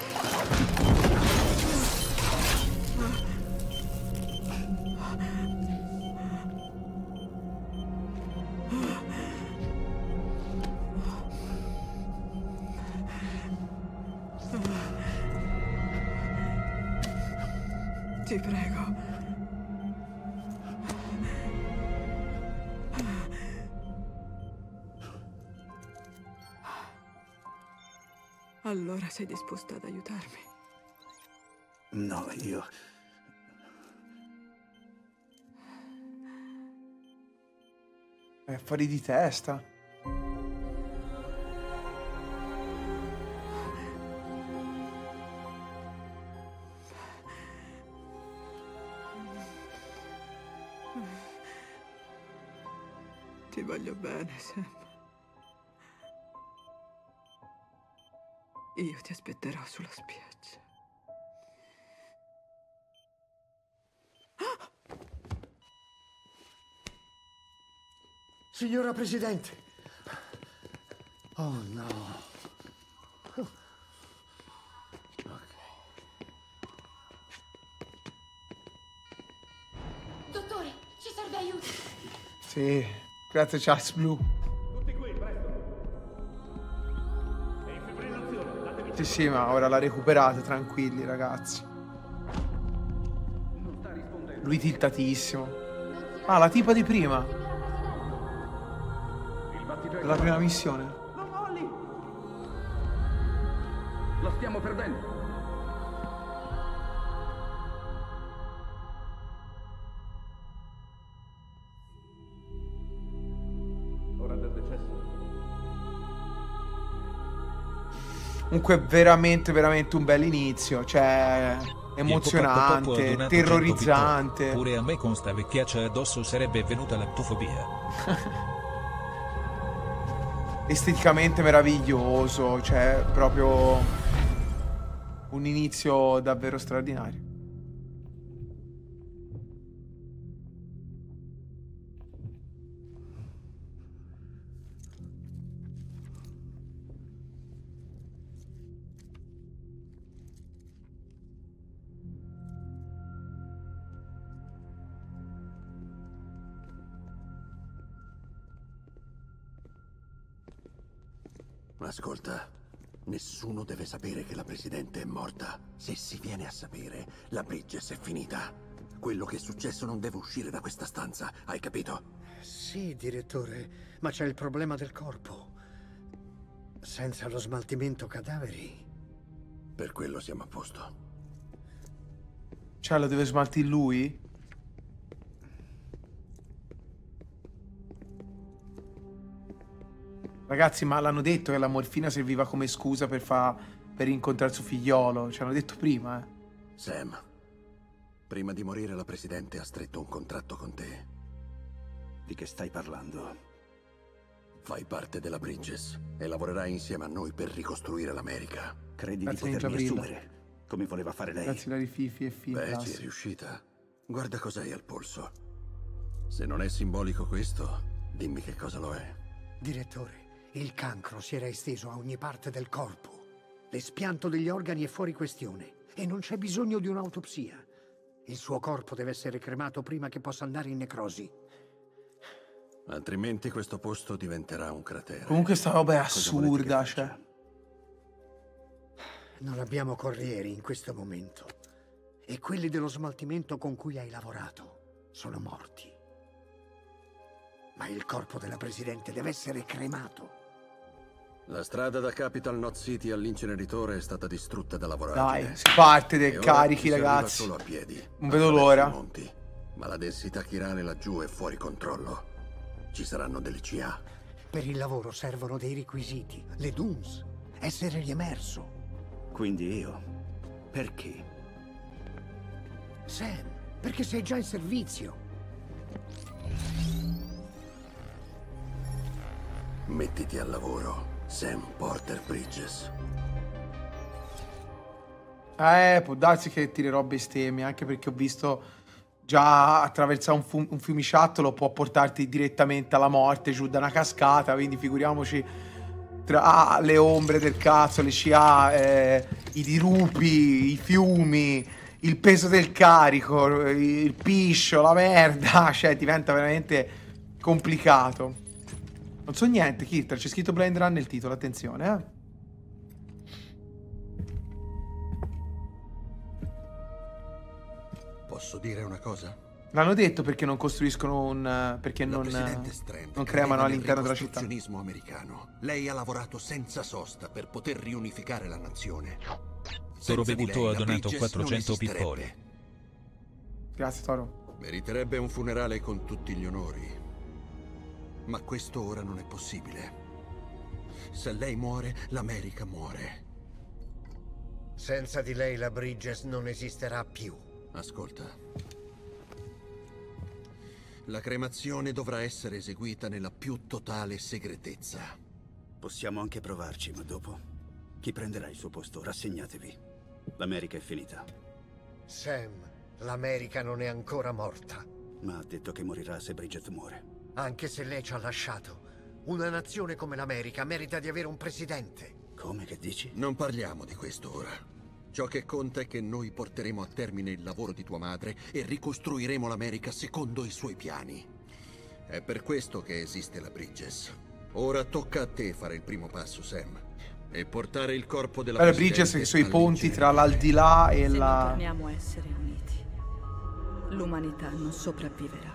Ti prego. Allora sei disposta ad aiutarmi? No, io... È fuori di testa. Ti voglio bene, Sam. Io ti aspetterò sulla spiaggia. Signora Presidente. Oh no. Dottore, ci serve aiuto. Sì, grazie Charles Blue. Tutti qui, presto. È in fibrillazione, datevi... Sì, sì, ma ora la recuperate, tranquilli ragazzi. Non sta rispondendo. Lui tiltatissimo. Ah, la tipa di prima. Il battito è Della prima missione. Non molli! Lo stiamo perdendo. Ora del decesso. Comunque veramente, veramente un bel inizio. Cioè, emozionante, terrorizzante. Pure a me con sta vecchiaccia addosso sarebbe venuta la tufobia. Esteticamente meraviglioso. Cioè, proprio un inizio davvero straordinario. Ascolta, nessuno deve sapere che la Presidente è morta. Se si viene a sapere, la Bridges è finita. Quello che è successo non deve uscire da questa stanza, hai capito? Sì, direttore, ma c'è il problema del corpo. Senza lo smaltimento cadaveri. Per quello siamo a posto. Cioè, lo deve smaltire lui? Ragazzi, ma l'hanno detto che la morfina serviva come scusa per fa... per incontrare il suo figliolo. Ci hanno detto prima, eh. Sam, prima di morire la Presidente ha stretto un contratto con te. Di che stai parlando? Fai parte della Bridges e lavorerai insieme a noi per ricostruire l'America. Credi Grazie, di potermi Ninja assumere? Come voleva fare lei? Grazie Lari Fifi e Finn. Beh, ci è riuscita. Guarda cos'hai al polso. Se non è simbolico questo, dimmi che cosa lo è. Direttore, il cancro si era esteso a ogni parte del corpo. L'espianto degli organi è fuori questione e non c'è bisogno di un'autopsia. Il suo corpo deve essere cremato prima che possa andare in necrosi. Altrimenti questo posto diventerà un cratere. Comunque sta roba è Cosa volete che assurda, faccia? cioè. Non abbiamo corrieri in questo momento. E quelli dello smaltimento con cui hai lavorato sono morti. Ma il corpo della Presidente deve essere cremato. La strada da Capital Knot City all'inceneritore è stata distrutta dalla voragine. Dai, si parte E dei ora carichi, ci si arriva ragazzi. solo a piedi, Non vedo attraverso l'ora. i monti. Ma la densità chirale laggiù è fuori controllo. Ci saranno delle C A. Per il lavoro servono dei requisiti. Le D U M S. Essere riemerso. Quindi io? Perché? Sam, perché sei già in servizio. Mettiti al lavoro, Sam Porter Bridges. Eh, può darsi che tirerò bestemmie, anche perché ho visto già attraversare un, fu- un fiumiciattolo può portarti direttamente alla morte giù da una cascata, quindi figuriamoci tra le ombre del cazzo, le C A, eh, i dirupi, i fiumi, il peso del carico, il piscio, la merda, cioè diventa veramente complicato. Non so niente, Kirtan, c'è scritto Blind Run nel titolo, attenzione, eh. Posso dire una cosa? L'hanno detto perché non costruiscono un... perché non, non cremano all'interno della città. Il ricostruzionismo americano. Lei ha lavorato senza sosta per poter riunificare la nazione. Toro Senza di Bevuto lei ha la donato Bridges quattrocento non esisterebbe. pippoli. Grazie, Toro. Meriterebbe un funerale con tutti gli onori. Ma questo ora non è possibile. Se lei muore, l'America muore. Senza di lei la Bridges non esisterà più. Ascolta. La cremazione dovrà essere eseguita nella più totale segretezza. Possiamo anche provarci, ma dopo? Chi prenderà il suo posto? Rassegnatevi. L'America è finita. Sam, l'America non è ancora morta. Ma ha detto che morirà se Bridget muore. Anche se lei ci ha lasciato, una nazione come l'America merita di avere un presidente. Come che dici? Non parliamo di questo ora. Ciò che conta è che noi porteremo a termine il lavoro di tua madre e ricostruiremo l'America secondo i suoi piani. È per questo che esiste la Bridges. Ora tocca a te fare il primo passo, Sam. E portare il corpo della La Presidente Bridges e sui ponti tra l'aldilà e Se la... non torniamo a essere uniti, l'umanità non sopravviverà.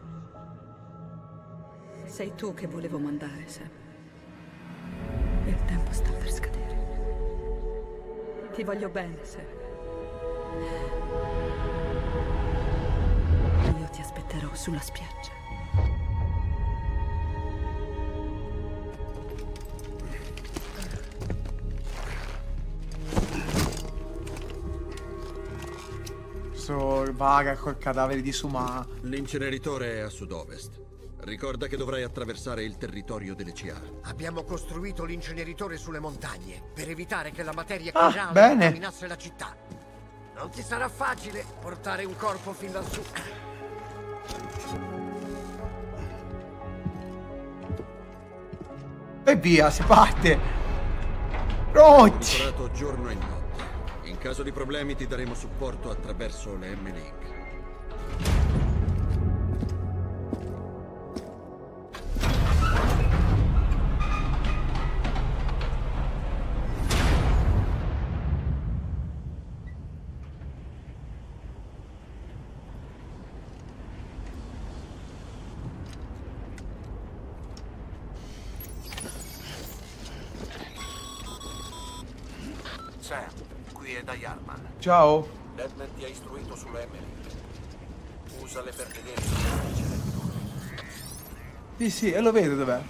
Sei tu che volevo mandare, Sam. Il tempo sta per scadere. Ti voglio bene, Sam. Io ti aspetterò sulla spiaggia. So, vaga col cadavere di Suma. L'inceneritore è a sud-ovest. Ricorda che dovrai attraversare il territorio delle C A. Abbiamo costruito l'inceneritore sulle montagne per evitare che la materia Ah, chirale bene. contaminasse la città. Non ti sarà facile portare un corpo fin lassù. E via, si parte. Pronti. Monitorato giorno e notte. In caso di problemi ti daremo supporto attraverso le M-Link. Sam, qui è Diarman. Ciao. Deadman ti ha istruito sulle M-Link. Usale per tenere l'inceneritore. Sì, sì, e lo vedo dov'è.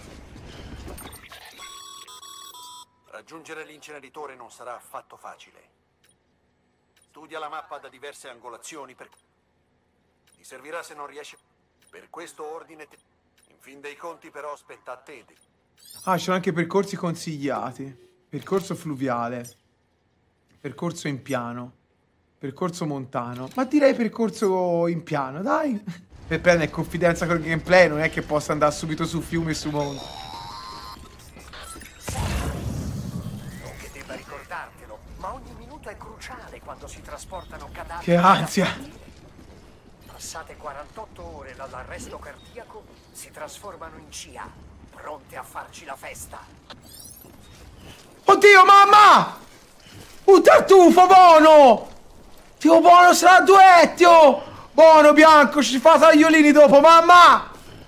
Raggiungere l'inceneritore non sarà affatto facile. Studia la mappa da diverse angolazioni per... Ti servirà se non riesci... Per questo ordine... Te... In fin dei conti però spetta a te. Ah, ci sono anche percorsi consigliati. Percorso fluviale. Percorso in piano. Percorso montano. Ma direi percorso in piano, dai. Per prendere confidenza col gameplay non è che possa andare subito su fiumi e su monti. Non che debba ricordartelo, ma ogni minuto è cruciale quando si trasportano cadaveri. Che ansia. Passate quarantotto ore dall'arresto cardiaco, si trasformano in C A, pronte a farci la festa. Oddio, mamma! Un tartufo, buono! Tipo buono sarà duettio! Buono, bianco, ci fa tagliolini dopo, mamma!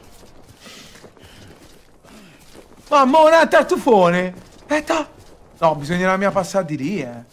Mamma, non è un tartufone! Aspetta! No, bisognerà mia passare di lì, eh.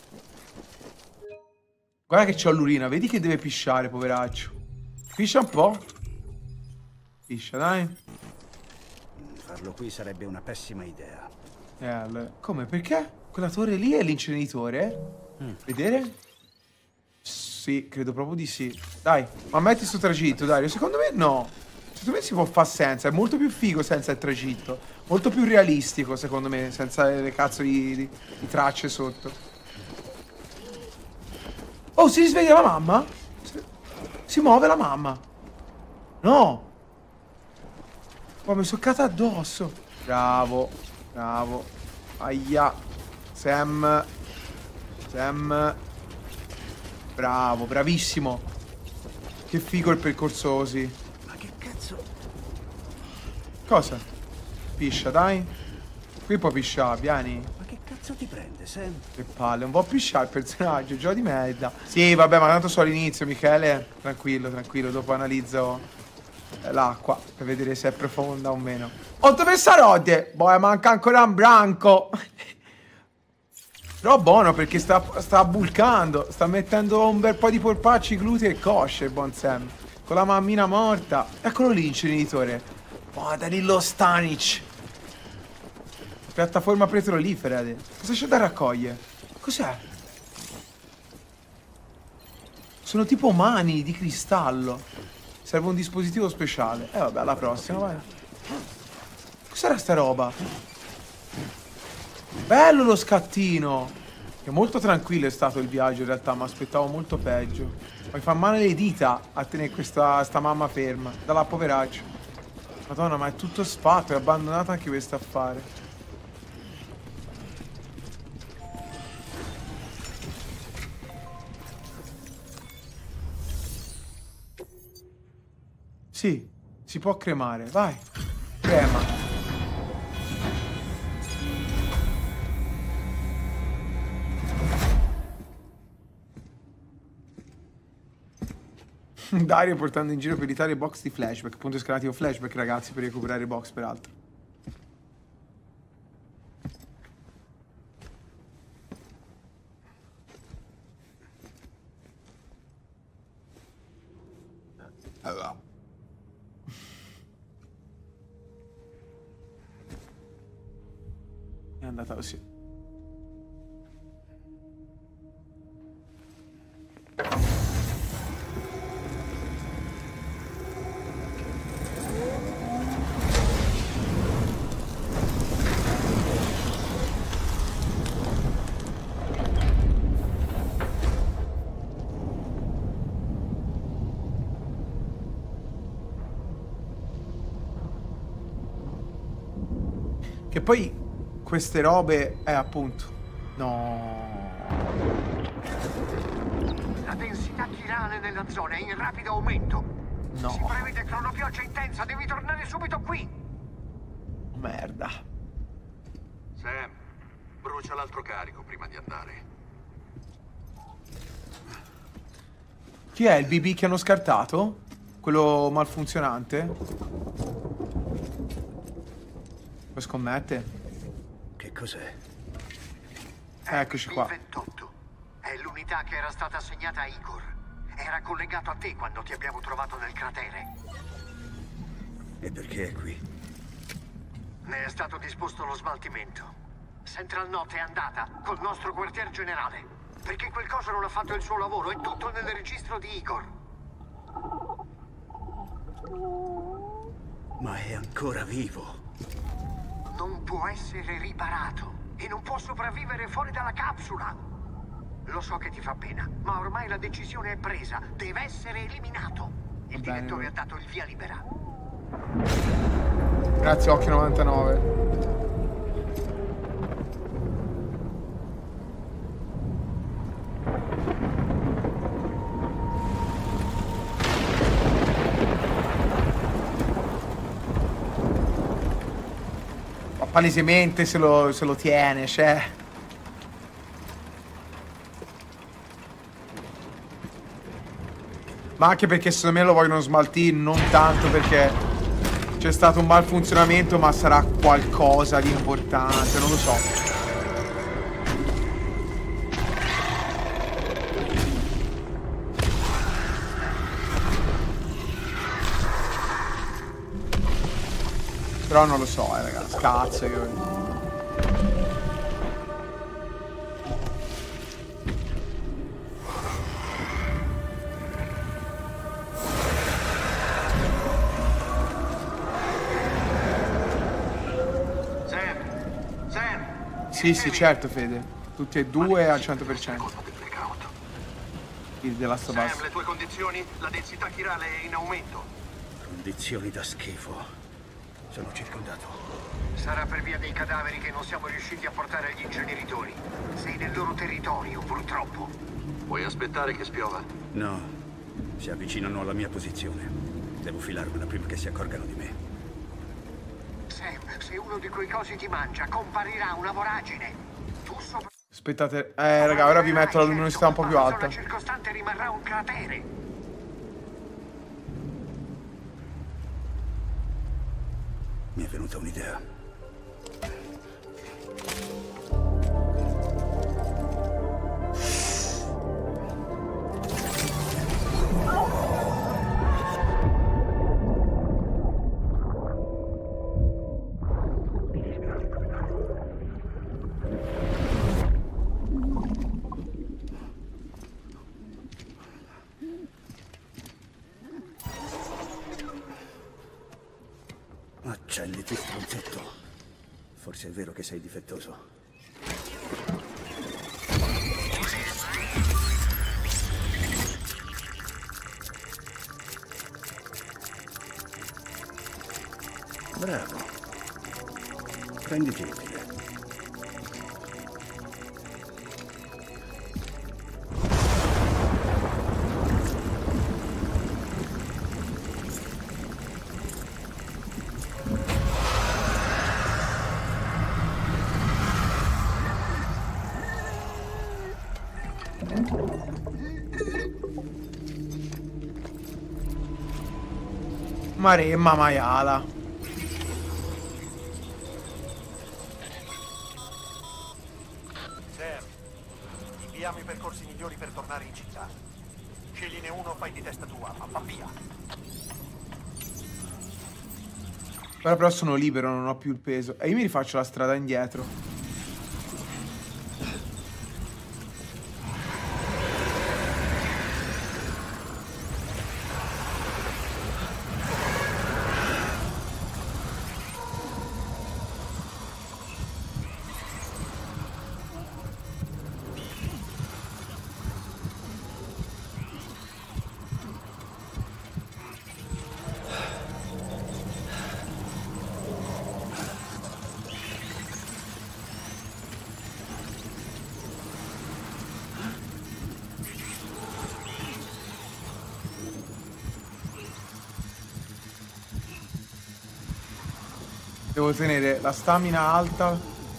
Guarda che c'ho l'urina, vedi che deve pisciare, poveraccio. Piscia un po'. Piscia, dai. Farlo qui sarebbe una pessima idea. Eh, allora. Come? Perché? Quella torre lì è l'inceneritore? Mm. Vedere? Sì, credo proprio di sì. Dai, ma metti sto tragitto, Dario. Secondo me no. Secondo me si può fare senza. È molto più figo senza il tragitto. Molto più realistico, secondo me, senza le cazzo di, di, di tracce sotto. Oh, si risveglia la mamma? Si, si muove la mamma. No. Oh, mi è soccata addosso. Bravo, bravo. Aia. Sam. Sam. Bravo, bravissimo. Che figo il percorsosi. Ma che cazzo? Cosa? Piscia, dai. Qui può pisciare, vieni. Ma che cazzo ti prende, Sam? Che palle, un po' pisciare il personaggio, gioco di merda. Sì, vabbè, ma tanto so all'inizio, Michele. Tranquillo, tranquillo, dopo analizzo l'acqua per vedere se è profonda o meno. Oh, dove sta Rodde? Boh, manca ancora un branco. Però buono perché sta, sta bulcando. Sta mettendo un bel po' di porpacci, glutei e cosce, il buon Sam. Con la mammina morta. Eccolo lì, inceneritore. Oh, Danilo Stanic. Piattaforma petrolifera. Cosa c'è da raccogliere? Cos'è? Sono tipo mani di cristallo. Serve un dispositivo speciale. Eh vabbè, alla prossima, vai. Cos'era sta roba? Bello lo scattino. Che molto tranquillo è stato il viaggio in realtà. Mi aspettavo molto peggio. Mi fa male le dita a tenere questa sta mamma ferma. Dalla poveraccia. Madonna, ma è tutto sfatto. È abbandonata anche questo affare. Sì, si può cremare. Vai. Crema. Dario portando in giro per l'Italia box di flashback. Punto esclamativo flashback, ragazzi, per recuperare i box, peraltro. Allora. È andata così. Che poi queste robe è appunto. No. La densità chirale nella zona è in rapido aumento. No. Si prevede cronopioggia intensa, devi tornare subito qui. Merda. Sam, brucia l'altro carico prima di andare. Chi è il B B che hanno scartato? Quello malfunzionante? Puoi scommette? Che cos'è? Eccoci qua. ventotto. È l'unità che era stata assegnata a Igor. Era collegato a te quando ti abbiamo trovato nel cratere. E perché è qui? Ne è stato disposto lo smaltimento. Central Note è andata col nostro quartier generale. Perché quel coso non ha fatto il suo lavoro. È tutto nel registro di Igor. Ma è ancora vivo. Non può essere riparato e non può sopravvivere fuori dalla capsula. Lo so che ti fa pena, ma ormai la decisione è presa. Deve essere eliminato. Il Va bene. direttore ha dato il via libera. Grazie, Occhio novantanove. palesemente se lo, se lo tiene, cioè. Ma anche perché secondo me lo vogliono smaltire, non tanto perché c'è stato un malfunzionamento, ma sarà qualcosa di importante, non lo so. Però non lo so, eh, ragazzi. Cazzo, io... Sam! Sam! Sì, sì, certo, Fede. Tutti e due al cento per cento. Il della Sam, le tue condizioni? La densità chirale è in aumento. Condizioni da schifo. Sono circondato. Sarà per via dei cadaveri che non siamo riusciti a portare agli inceneritori. Sei nel loro territorio, purtroppo. Puoi aspettare che spiova? No, si avvicinano alla mia posizione. Devo filarmela prima che si accorgano di me. Sam, se uno di quei cosi ti mangia, comparirà una voragine. Tu sopra... Aspettate, eh, raga, ora vi metto la luminosità un po' più alta. La zona circostante rimarrà un cratere. Mi è venuta un'idea. Accenditi, stronzetto. Forse è vero che sei difettoso. Bravo. Prenditi il filo. Maremma maiala. Sam, indiviamo i percorsi migliori per tornare in città. Scegliene uno, fai di testa tua, ma va via. Ora però sono libero, non ho più il peso. E io mi rifaccio la strada indietro. Devo tenere la stamina alta.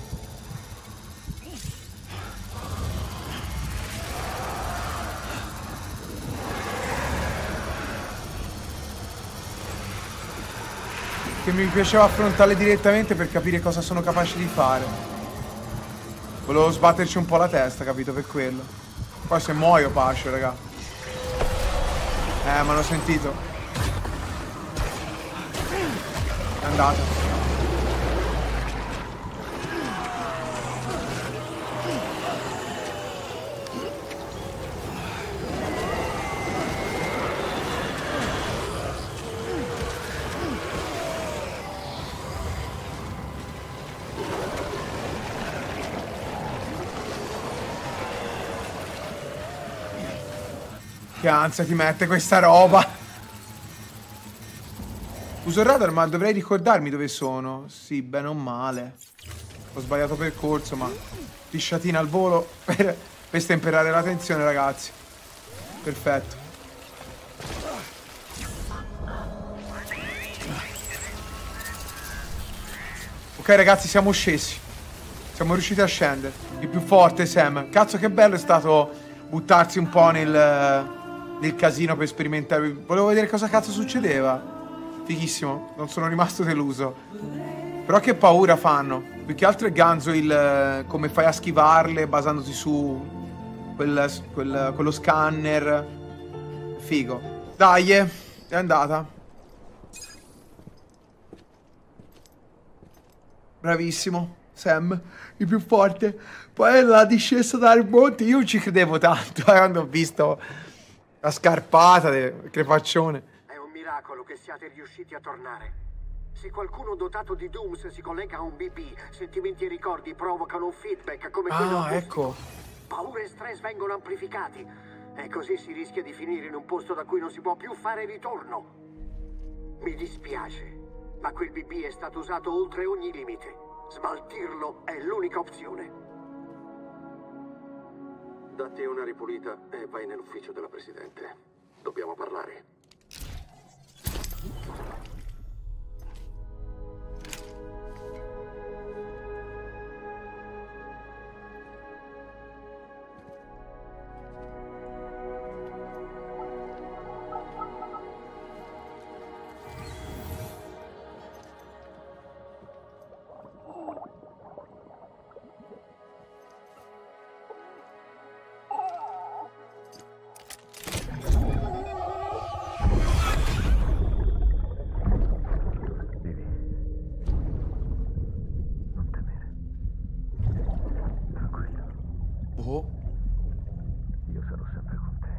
Che mi piaceva affrontarle direttamente per capire cosa sono capace di fare. Volevo sbatterci un po' la testa, capito? Per quello. Poi se muoio pace, raga. Eh, ma l'ho sentito. È andato. Che ansia ti mette questa roba. Uso il radar, ma dovrei ricordarmi dove sono. Sì, bene o male. Ho sbagliato percorso, ma pisciatina al volo per, per stemperare la tensione, ragazzi. Perfetto. Ok ragazzi, siamo scesi. Siamo riusciti a scendere. Il più forte, Sam. Cazzo che bello è stato buttarsi un po' nel, nel casino per sperimentare. Volevo vedere cosa cazzo succedeva. Fighissimo. Non sono rimasto deluso. Però che paura fanno. Più che altro è ganzo il come fai a schivarle basandosi su quel, quel, quello scanner. Figo. Dai, è andata. Bravissimo, Sam, il più forte. Poi la discesa dal monte, io non ci credevo tanto, eh, quando ho visto la scarpata del crepaccione. È un miracolo che siate riusciti a tornare. Se qualcuno dotato di Dooms si collega a un B B, sentimenti e ricordi provocano un feedback come quello Ah, acustico. ecco. Paura e stress vengono amplificati. E così si rischia di finire in un posto da cui non si può più fare ritorno. Mi dispiace, ma quel B B è stato usato oltre ogni limite. Smaltirlo è l'unica opzione. Datti una ripulita e vai nell'ufficio della Presidente. Dobbiamo parlare. Oh. Io sarò sempre con te.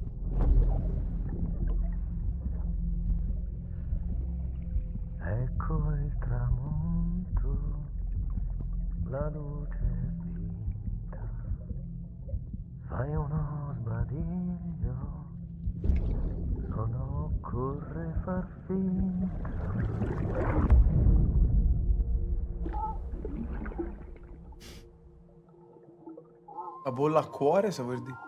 Ecco il tramonto, la luce vinta. Fai uno sbadiglio, non occorre far finta. La bolla a cuore, se vuol dire.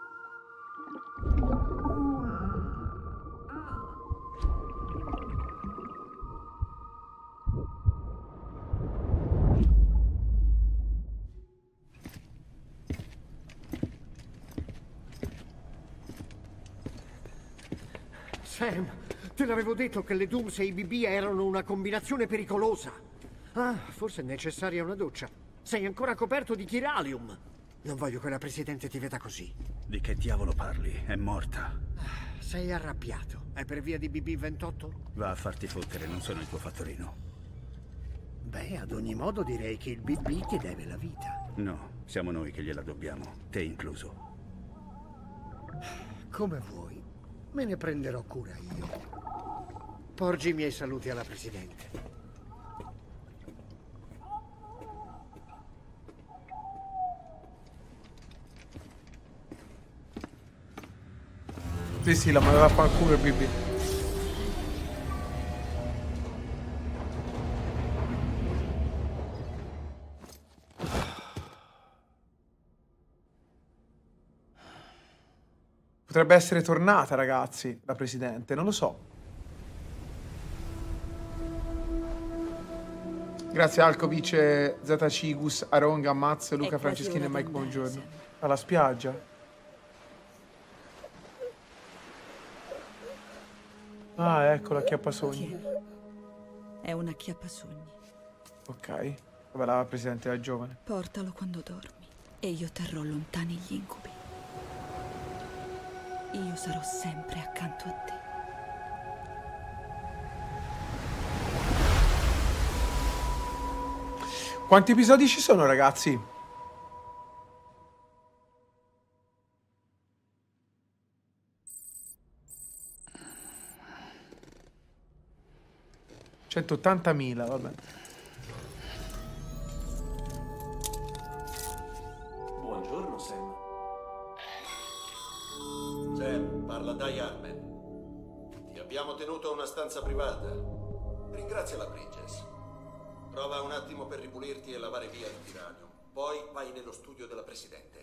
Sam, te l'avevo detto che le Dooms e i B B erano una combinazione pericolosa. Ah, forse è necessaria una doccia. Sei ancora coperto di chiralium. Non voglio che la Presidente ti veda così. Di che diavolo parli? È morta. Sei arrabbiato. È per via di B B ventotto? Va a farti fottere, non sono il tuo fattorino. Beh, ad ogni modo direi che il B B ti deve la vita. No, siamo noi che gliela dobbiamo, te incluso. Come vuoi. Me ne prenderò cura io. Porgi i miei saluti alla Presidente. Sì, sì, la mandava a far culo il B B. Potrebbe essere tornata, ragazzi, la Presidente, non lo so. Grazie Alkovic, Zeta Cigus, Aronga, Maz, Luca Franceschini e Mike Buongiorno. Alla spiaggia. Ah, ecco l'acchiappasogni. È un acchiappasogni. Ok. Vabbè, la Presidente era giovane. Portalo quando dormi e io terrò lontani gli incubi. Io sarò sempre accanto a te. Quanti episodi ci sono, ragazzi? centottantamila, vabbè. Buongiorno, Sam. Sam, parla Dai Armen. Ti abbiamo tenuto a una stanza privata. Ringrazia la Bridges. Prova un attimo per ripulirti e lavare via il tiranio. Poi vai nello studio della Presidente.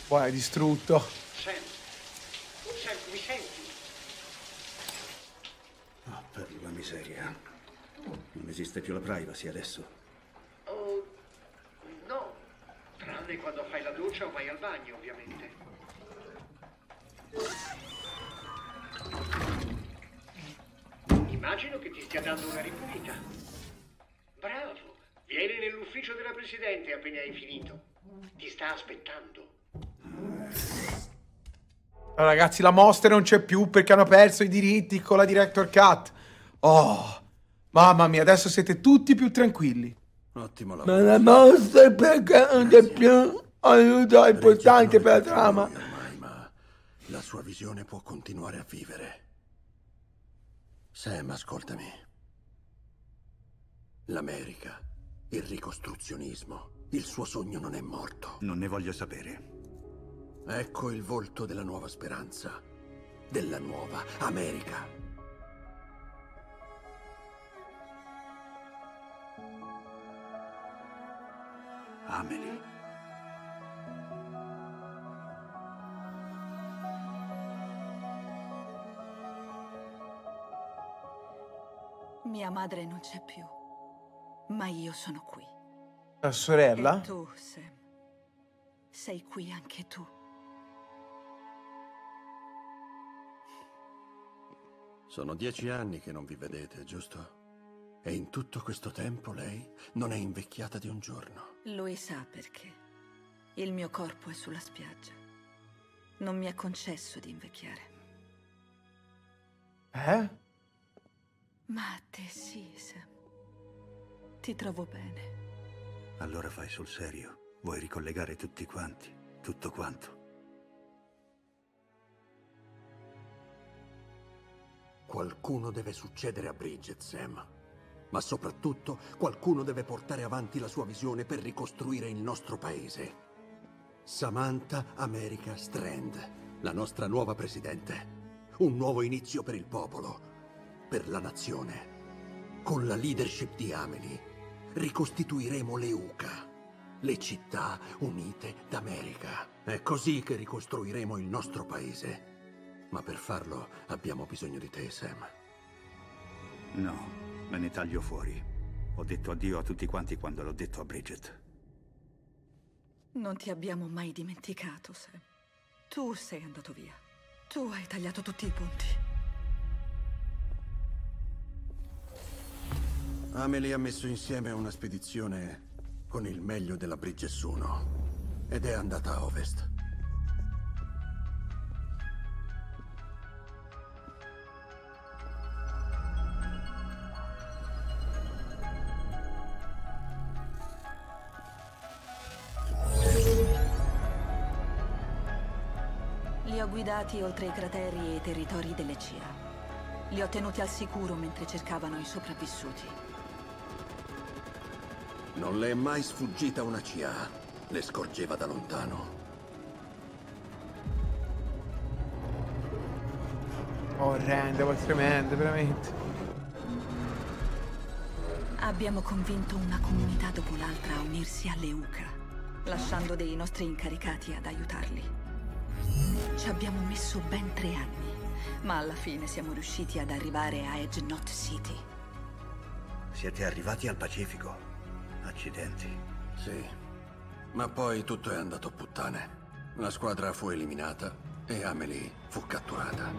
Poi è distrutto. Sam, Sam, mi senti? Oh, per la miseria. Non esiste più la privacy adesso. Oh, no. Tranne quando fai la doccia o vai al bagno, ovviamente. Immagino che ti stia dando una ripulita. Bravo. Vieni nell'ufficio della Presidente appena hai finito. Ti sta aspettando. Allora, ragazzi, la Monster non c'è più perché hanno perso i diritti con la Director Cut. Oh, mamma mia, adesso siete tutti più tranquilli. Ottimo lavoro. Ma la Monster perché non c'è più? Aiuto, è importante per la trama. Ormai, ma la sua visione può continuare a vivere. Sam, ascoltami. L'America, il ricostruzionismo, il suo sogno non è morto. Non ne voglio sapere. Ecco il volto della nuova speranza, della nuova America. Amelie. Mia madre non c'è più, ma io sono qui. La sorella? E tu, Sam, sei qui anche tu. Sono dieci anni che non vi vedete, giusto? E in tutto questo tempo lei non è invecchiata di un giorno. Lui sa perché. Il mio corpo è sulla spiaggia. Non mi è concesso di invecchiare. Eh? Ma a te sì, Sam. Ti trovo bene. Allora fai sul serio. Vuoi ricollegare tutti quanti? Tutto quanto? Qualcuno deve succedere a Bridget, Sam. Ma soprattutto qualcuno deve portare avanti la sua visione per ricostruire il nostro paese. Samantha America Strand, la nostra nuova presidente. Un nuovo inizio per il popolo, per la nazione. Con la leadership di Amelie ricostituiremo le U C A, le città unite d'America. È così che ricostruiremo il nostro paese. Ma per farlo abbiamo bisogno di te, Sam. No, me ne taglio fuori. Ho detto addio a tutti quanti quando l'ho detto a Bridget. Non ti abbiamo mai dimenticato, Sam. Tu sei andato via. Tu hai tagliato tutti i ponti. Amelie ha messo insieme una spedizione con il meglio della Bridges uno ed è andata a ovest. Li ho guidati oltre i crateri e i territori delle C I A. Li ho tenuti al sicuro mentre cercavano i sopravvissuti. Non le è mai sfuggita una C I A. Le scorgeva da lontano. Orrende, oh, tremende, veramente. Abbiamo convinto una comunità dopo l'altra a unirsi alle U C A, lasciando dei nostri incaricati ad aiutarli. Ci abbiamo messo ben tre anni, ma alla fine siamo riusciti ad arrivare a Edge Knot City. Siete arrivati al Pacifico. Accidenti. Sì, ma poi tutto è andato a puttane. La squadra fu eliminata e Amelie fu catturata.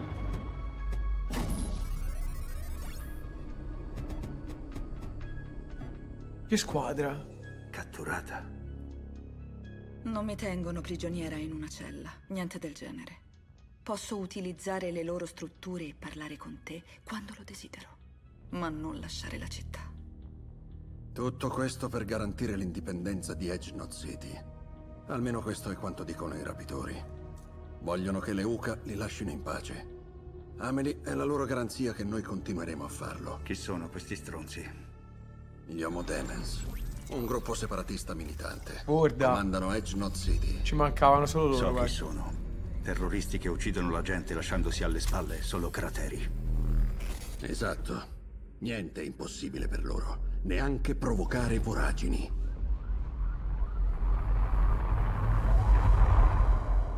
Che squadra? Catturata. Non mi tengono prigioniera in una cella, niente del genere. Posso utilizzare le loro strutture e parlare con te quando lo desidero, ma non lasciare la città. Tutto questo per garantire l'indipendenza di Edge Knot City. Almeno questo è quanto dicono i rapitori. Vogliono che le U C A li lasciino in pace. Amelie è la loro garanzia che noi continueremo a farlo. Chi sono questi stronzi? Gli Homo Demens. Un gruppo separatista militante. Guarda. Comandano Edge Knot City. Ci mancavano solo loro. So guarda. chi sono. Terroristi che uccidono la gente lasciandosi alle spalle solo crateri. Esatto. Niente è impossibile per loro. Neanche provocare voragini.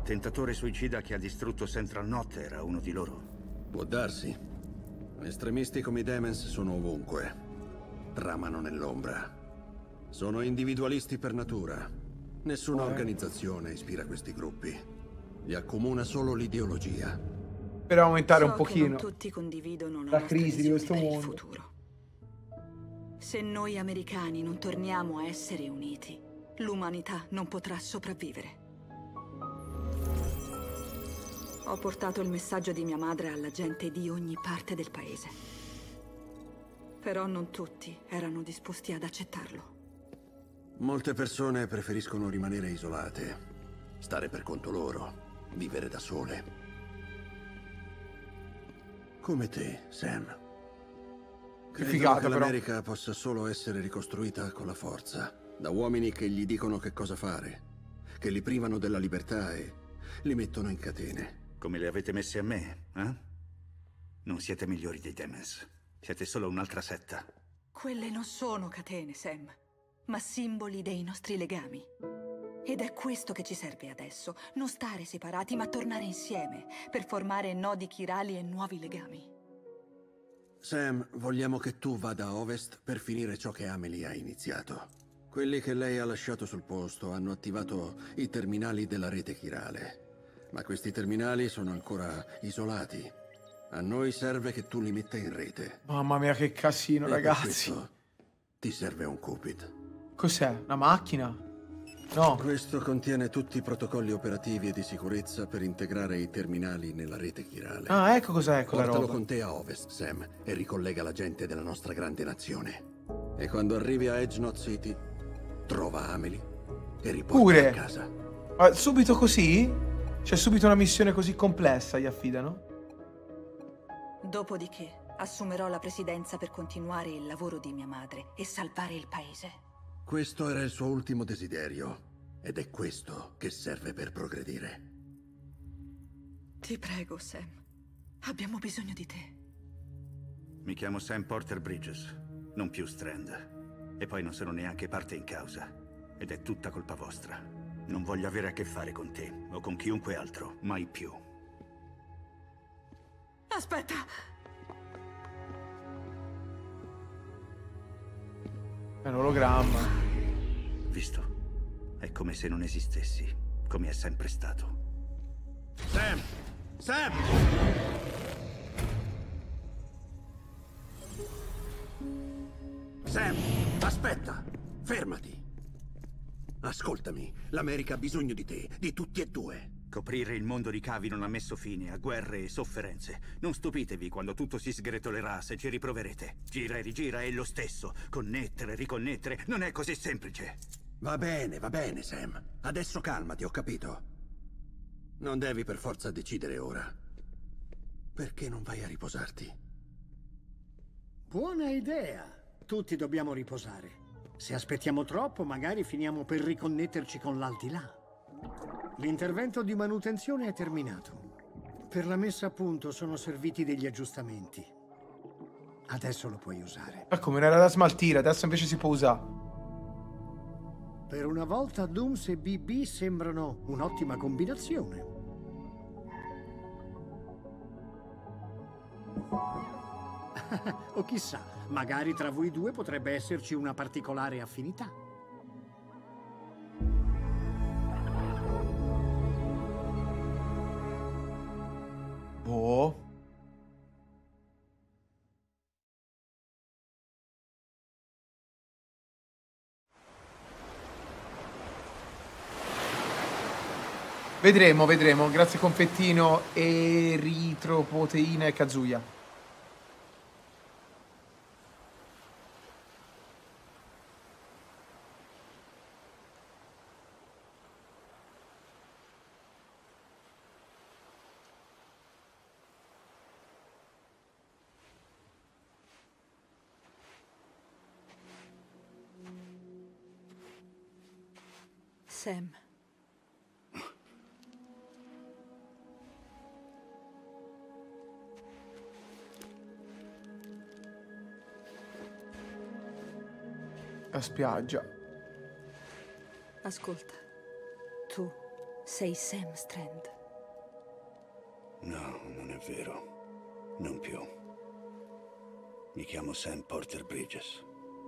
L'attentatore suicida che ha distrutto Central Knot era uno di loro? Può darsi. Estremisti come i Demens sono ovunque. Tramano nell'ombra. Sono individualisti per natura. Nessuna organizzazione ispira questi gruppi. Li accomuna solo l'ideologia. Per aumentare So un pochino che non tutti condividono la, la nostra crisi di visione questo per il mondo. futuro. Se noi americani non torniamo a essere uniti, l'umanità non potrà sopravvivere. Ho portato il messaggio di mia madre alla gente di ogni parte del paese. Però non tutti erano disposti ad accettarlo. Molte persone preferiscono rimanere isolate, stare per conto loro, vivere da sole. Come te, Sam. Credo figata, che però. l'America possa solo essere ricostruita con la forza, da uomini che gli dicono che cosa fare, che li privano della libertà e li mettono in catene. Come le avete messe a me, eh? Non siete migliori dei Demens. Siete solo un'altra setta. Quelle non sono catene, Sam, ma simboli dei nostri legami. Ed è questo che ci serve adesso. Non stare separati, ma tornare insieme, per formare nodi chirali e nuovi legami. Sam, vogliamo che tu vada a ovest per finire ciò che Amelie ha iniziato. Quelli che lei ha lasciato sul posto hanno attivato i terminali della rete chirale. Ma questi terminali sono ancora isolati. A noi serve che tu li metta in rete. Mamma mia, che casino, E per ragazzi. questo ti serve un Cupid. Cos'è? Una macchina? No. Questo contiene tutti i protocolli operativi e di sicurezza per integrare i terminali nella rete chirale. Ah, ecco cos'è quella Portalo roba. con te a ovest, Sam, e ricollega la gente della nostra grande nazione. E quando arrivi a Edge Knot City, trova Amelie e riportala Pure. a casa. Ma subito così? C'è subito una missione così complessa, gli affidano? Dopodiché assumerò la presidenza per continuare il lavoro di mia madre e salvare il paese. Questo era il suo ultimo desiderio. Ed è questo che serve per progredire. Ti prego, Sam. Abbiamo bisogno di te. Mi chiamo Sam Porter Bridges, non più Strand. E poi non sono neanche parte in causa. Ed è tutta colpa vostra. Non voglio avere a che fare con te o con chiunque altro, mai più. Aspetta! È un ologramma. Visto? È come se non esistessi, come è sempre stato. Sam! Sam! Sam, aspetta! Fermati! Ascoltami, l'America ha bisogno di te, di tutti e due. Coprire il mondo di cavi non ha messo fine a guerre e sofferenze. Non stupitevi quando tutto si sgretolerà se ci riproverete. Gira e rigira è lo stesso. Connettere, riconnettere, non è così semplice. Va bene, va bene, Sam. Adesso calmati, ho capito. Non devi per forza decidere ora. Perché non vai a riposarti? Buona idea. Tutti dobbiamo riposare. Se aspettiamo troppo, magari finiamo per riconnetterci con l'aldilà. L'intervento di manutenzione è terminato. Per la messa a punto sono serviti degli aggiustamenti. Adesso lo puoi usare. Ma come era da smaltire, adesso invece si può usare. Per una volta Dooms e B B sembrano un'ottima combinazione. O chissà, magari tra voi due potrebbe esserci una particolare affinità. Boh. Vedremo, vedremo. Grazie confettino, eritroproteina e Kazuya. Sam. La spiaggia. Ascolta, tu Sei Sam Strand. No, non è vero. Non più. Mi chiamo Sam Porter Bridges.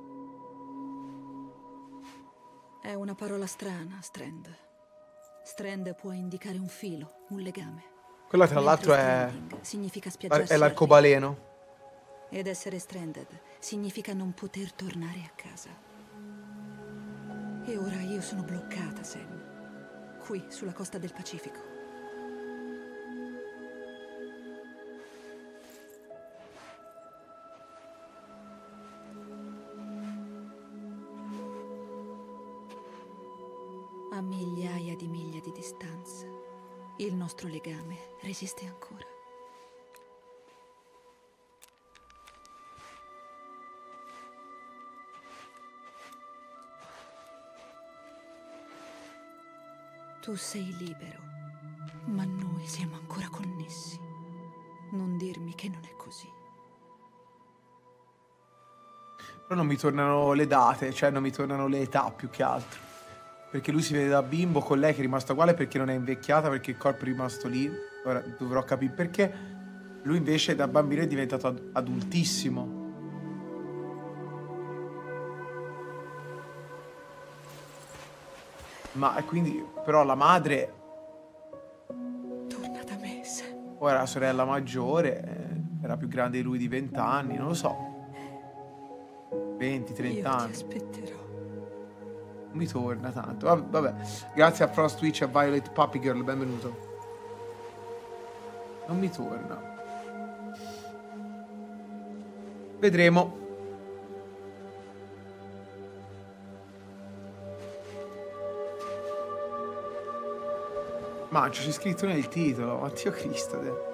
È una parola strana, Strand. Strand può indicare un filo, un legame. Quella tra l'altro è... significa spiaggiarsi è l'arcobaleno. Ed essere stranded significa non poter tornare a casa. E ora io sono bloccata, Sam. Qui, sulla costa del Pacifico. A migliaia di miglia di distanza, il nostro legame resiste ancora. Tu sei libero, ma noi siamo ancora connessi. Non dirmi che non è così. Però non mi tornano le date, cioè non mi tornano le età più che altro. Perché lui si vede da bimbo con lei che è rimasta uguale perché non è invecchiata, perché il corpo è rimasto lì. Ora dovrò capire perché. Lui invece da bambino è diventato ad adultissimo. Ma e quindi, però la madre... Torna da me, Sam. Ora la sorella maggiore, eh, era più grande di lui di venti anni, non lo so. venti, trenta anni. Io ti aspetterò. Mi torna tanto. Vabbè, vabbè. Grazie a Frost Twitch e a Violet Puppy Girl, benvenuto. Non mi torna. Vedremo. Ma c'è scritto nel titolo. Ma Dio Cristo. Te.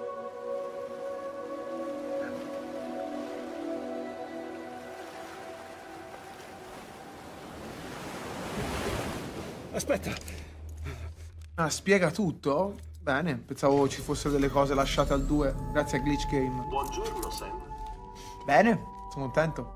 Aspetta. Ah, spiega tutto? Bene, pensavo ci fossero delle cose lasciate al due. Grazie a Glitch Game. Buongiorno, Sam. Bene, sono contento.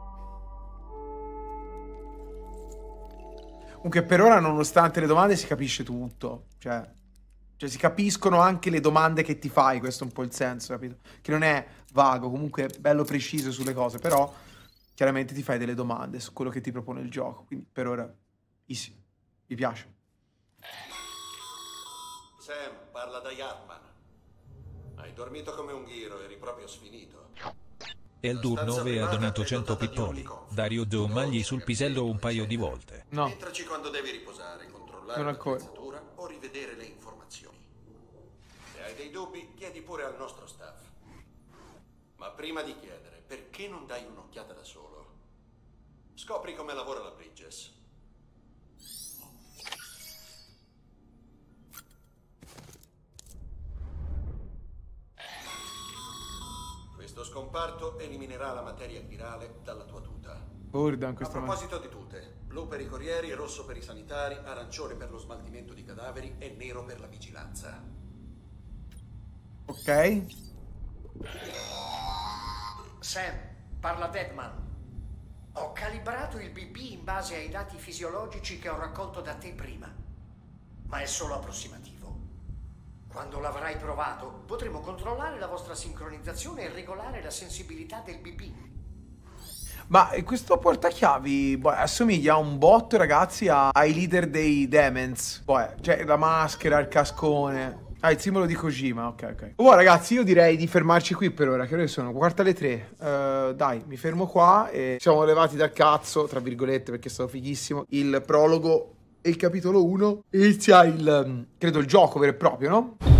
Comunque per ora, nonostante le domande, si capisce tutto. Cioè, cioè si capiscono anche le domande che ti fai, questo è un po' il senso, capito? Che non è vago, comunque è bello preciso sulle cose, però chiaramente ti fai delle domande su quello che ti propone il gioco. Quindi per ora, easy. Mi piace. Sam, parla da Yatman. Hai dormito come un ghiro, eri proprio sfinito. Eldur nove ha donato cento pippoli. Dario domagli sul pisello un paio di volte. No. Entraci quando devi riposare, controllare Non ancora. l'attrezzatura o rivedere le informazioni. Se hai dei dubbi, chiedi pure al nostro staff. Ma prima di chiedere, perché non dai un'occhiata da solo? Scopri come lavora la Bridges. Questo scomparto eliminerà la materia virale dalla tua tuta. Gordon, A questa proposito di tute, blu per i corrieri, rosso per i sanitari, arancione per lo smaltimento di cadaveri e nero per la vigilanza. Ok. Sam, parla Deadman. Ho calibrato il B B in base ai dati fisiologici che ho raccolto da te prima, ma è solo approssimativo. Quando l'avrai provato, potremo controllare la vostra sincronizzazione e regolare la sensibilità del B B. Ma questo portachiavi boh, assomiglia un botto, ragazzi, a, ai leader dei Demons. Boh, cioè la maschera, il cascone. Ah, il simbolo di Kojima, ok, ok. Oh, ragazzi, io direi di fermarci qui per ora, che ore sono? Quarta alle tre. Uh, dai, mi fermo qua e siamo levati dal cazzo, tra virgolette, perché è stato fighissimo. Il prologo e il capitolo uno. Inizia il, credo, il gioco vero e proprio, no?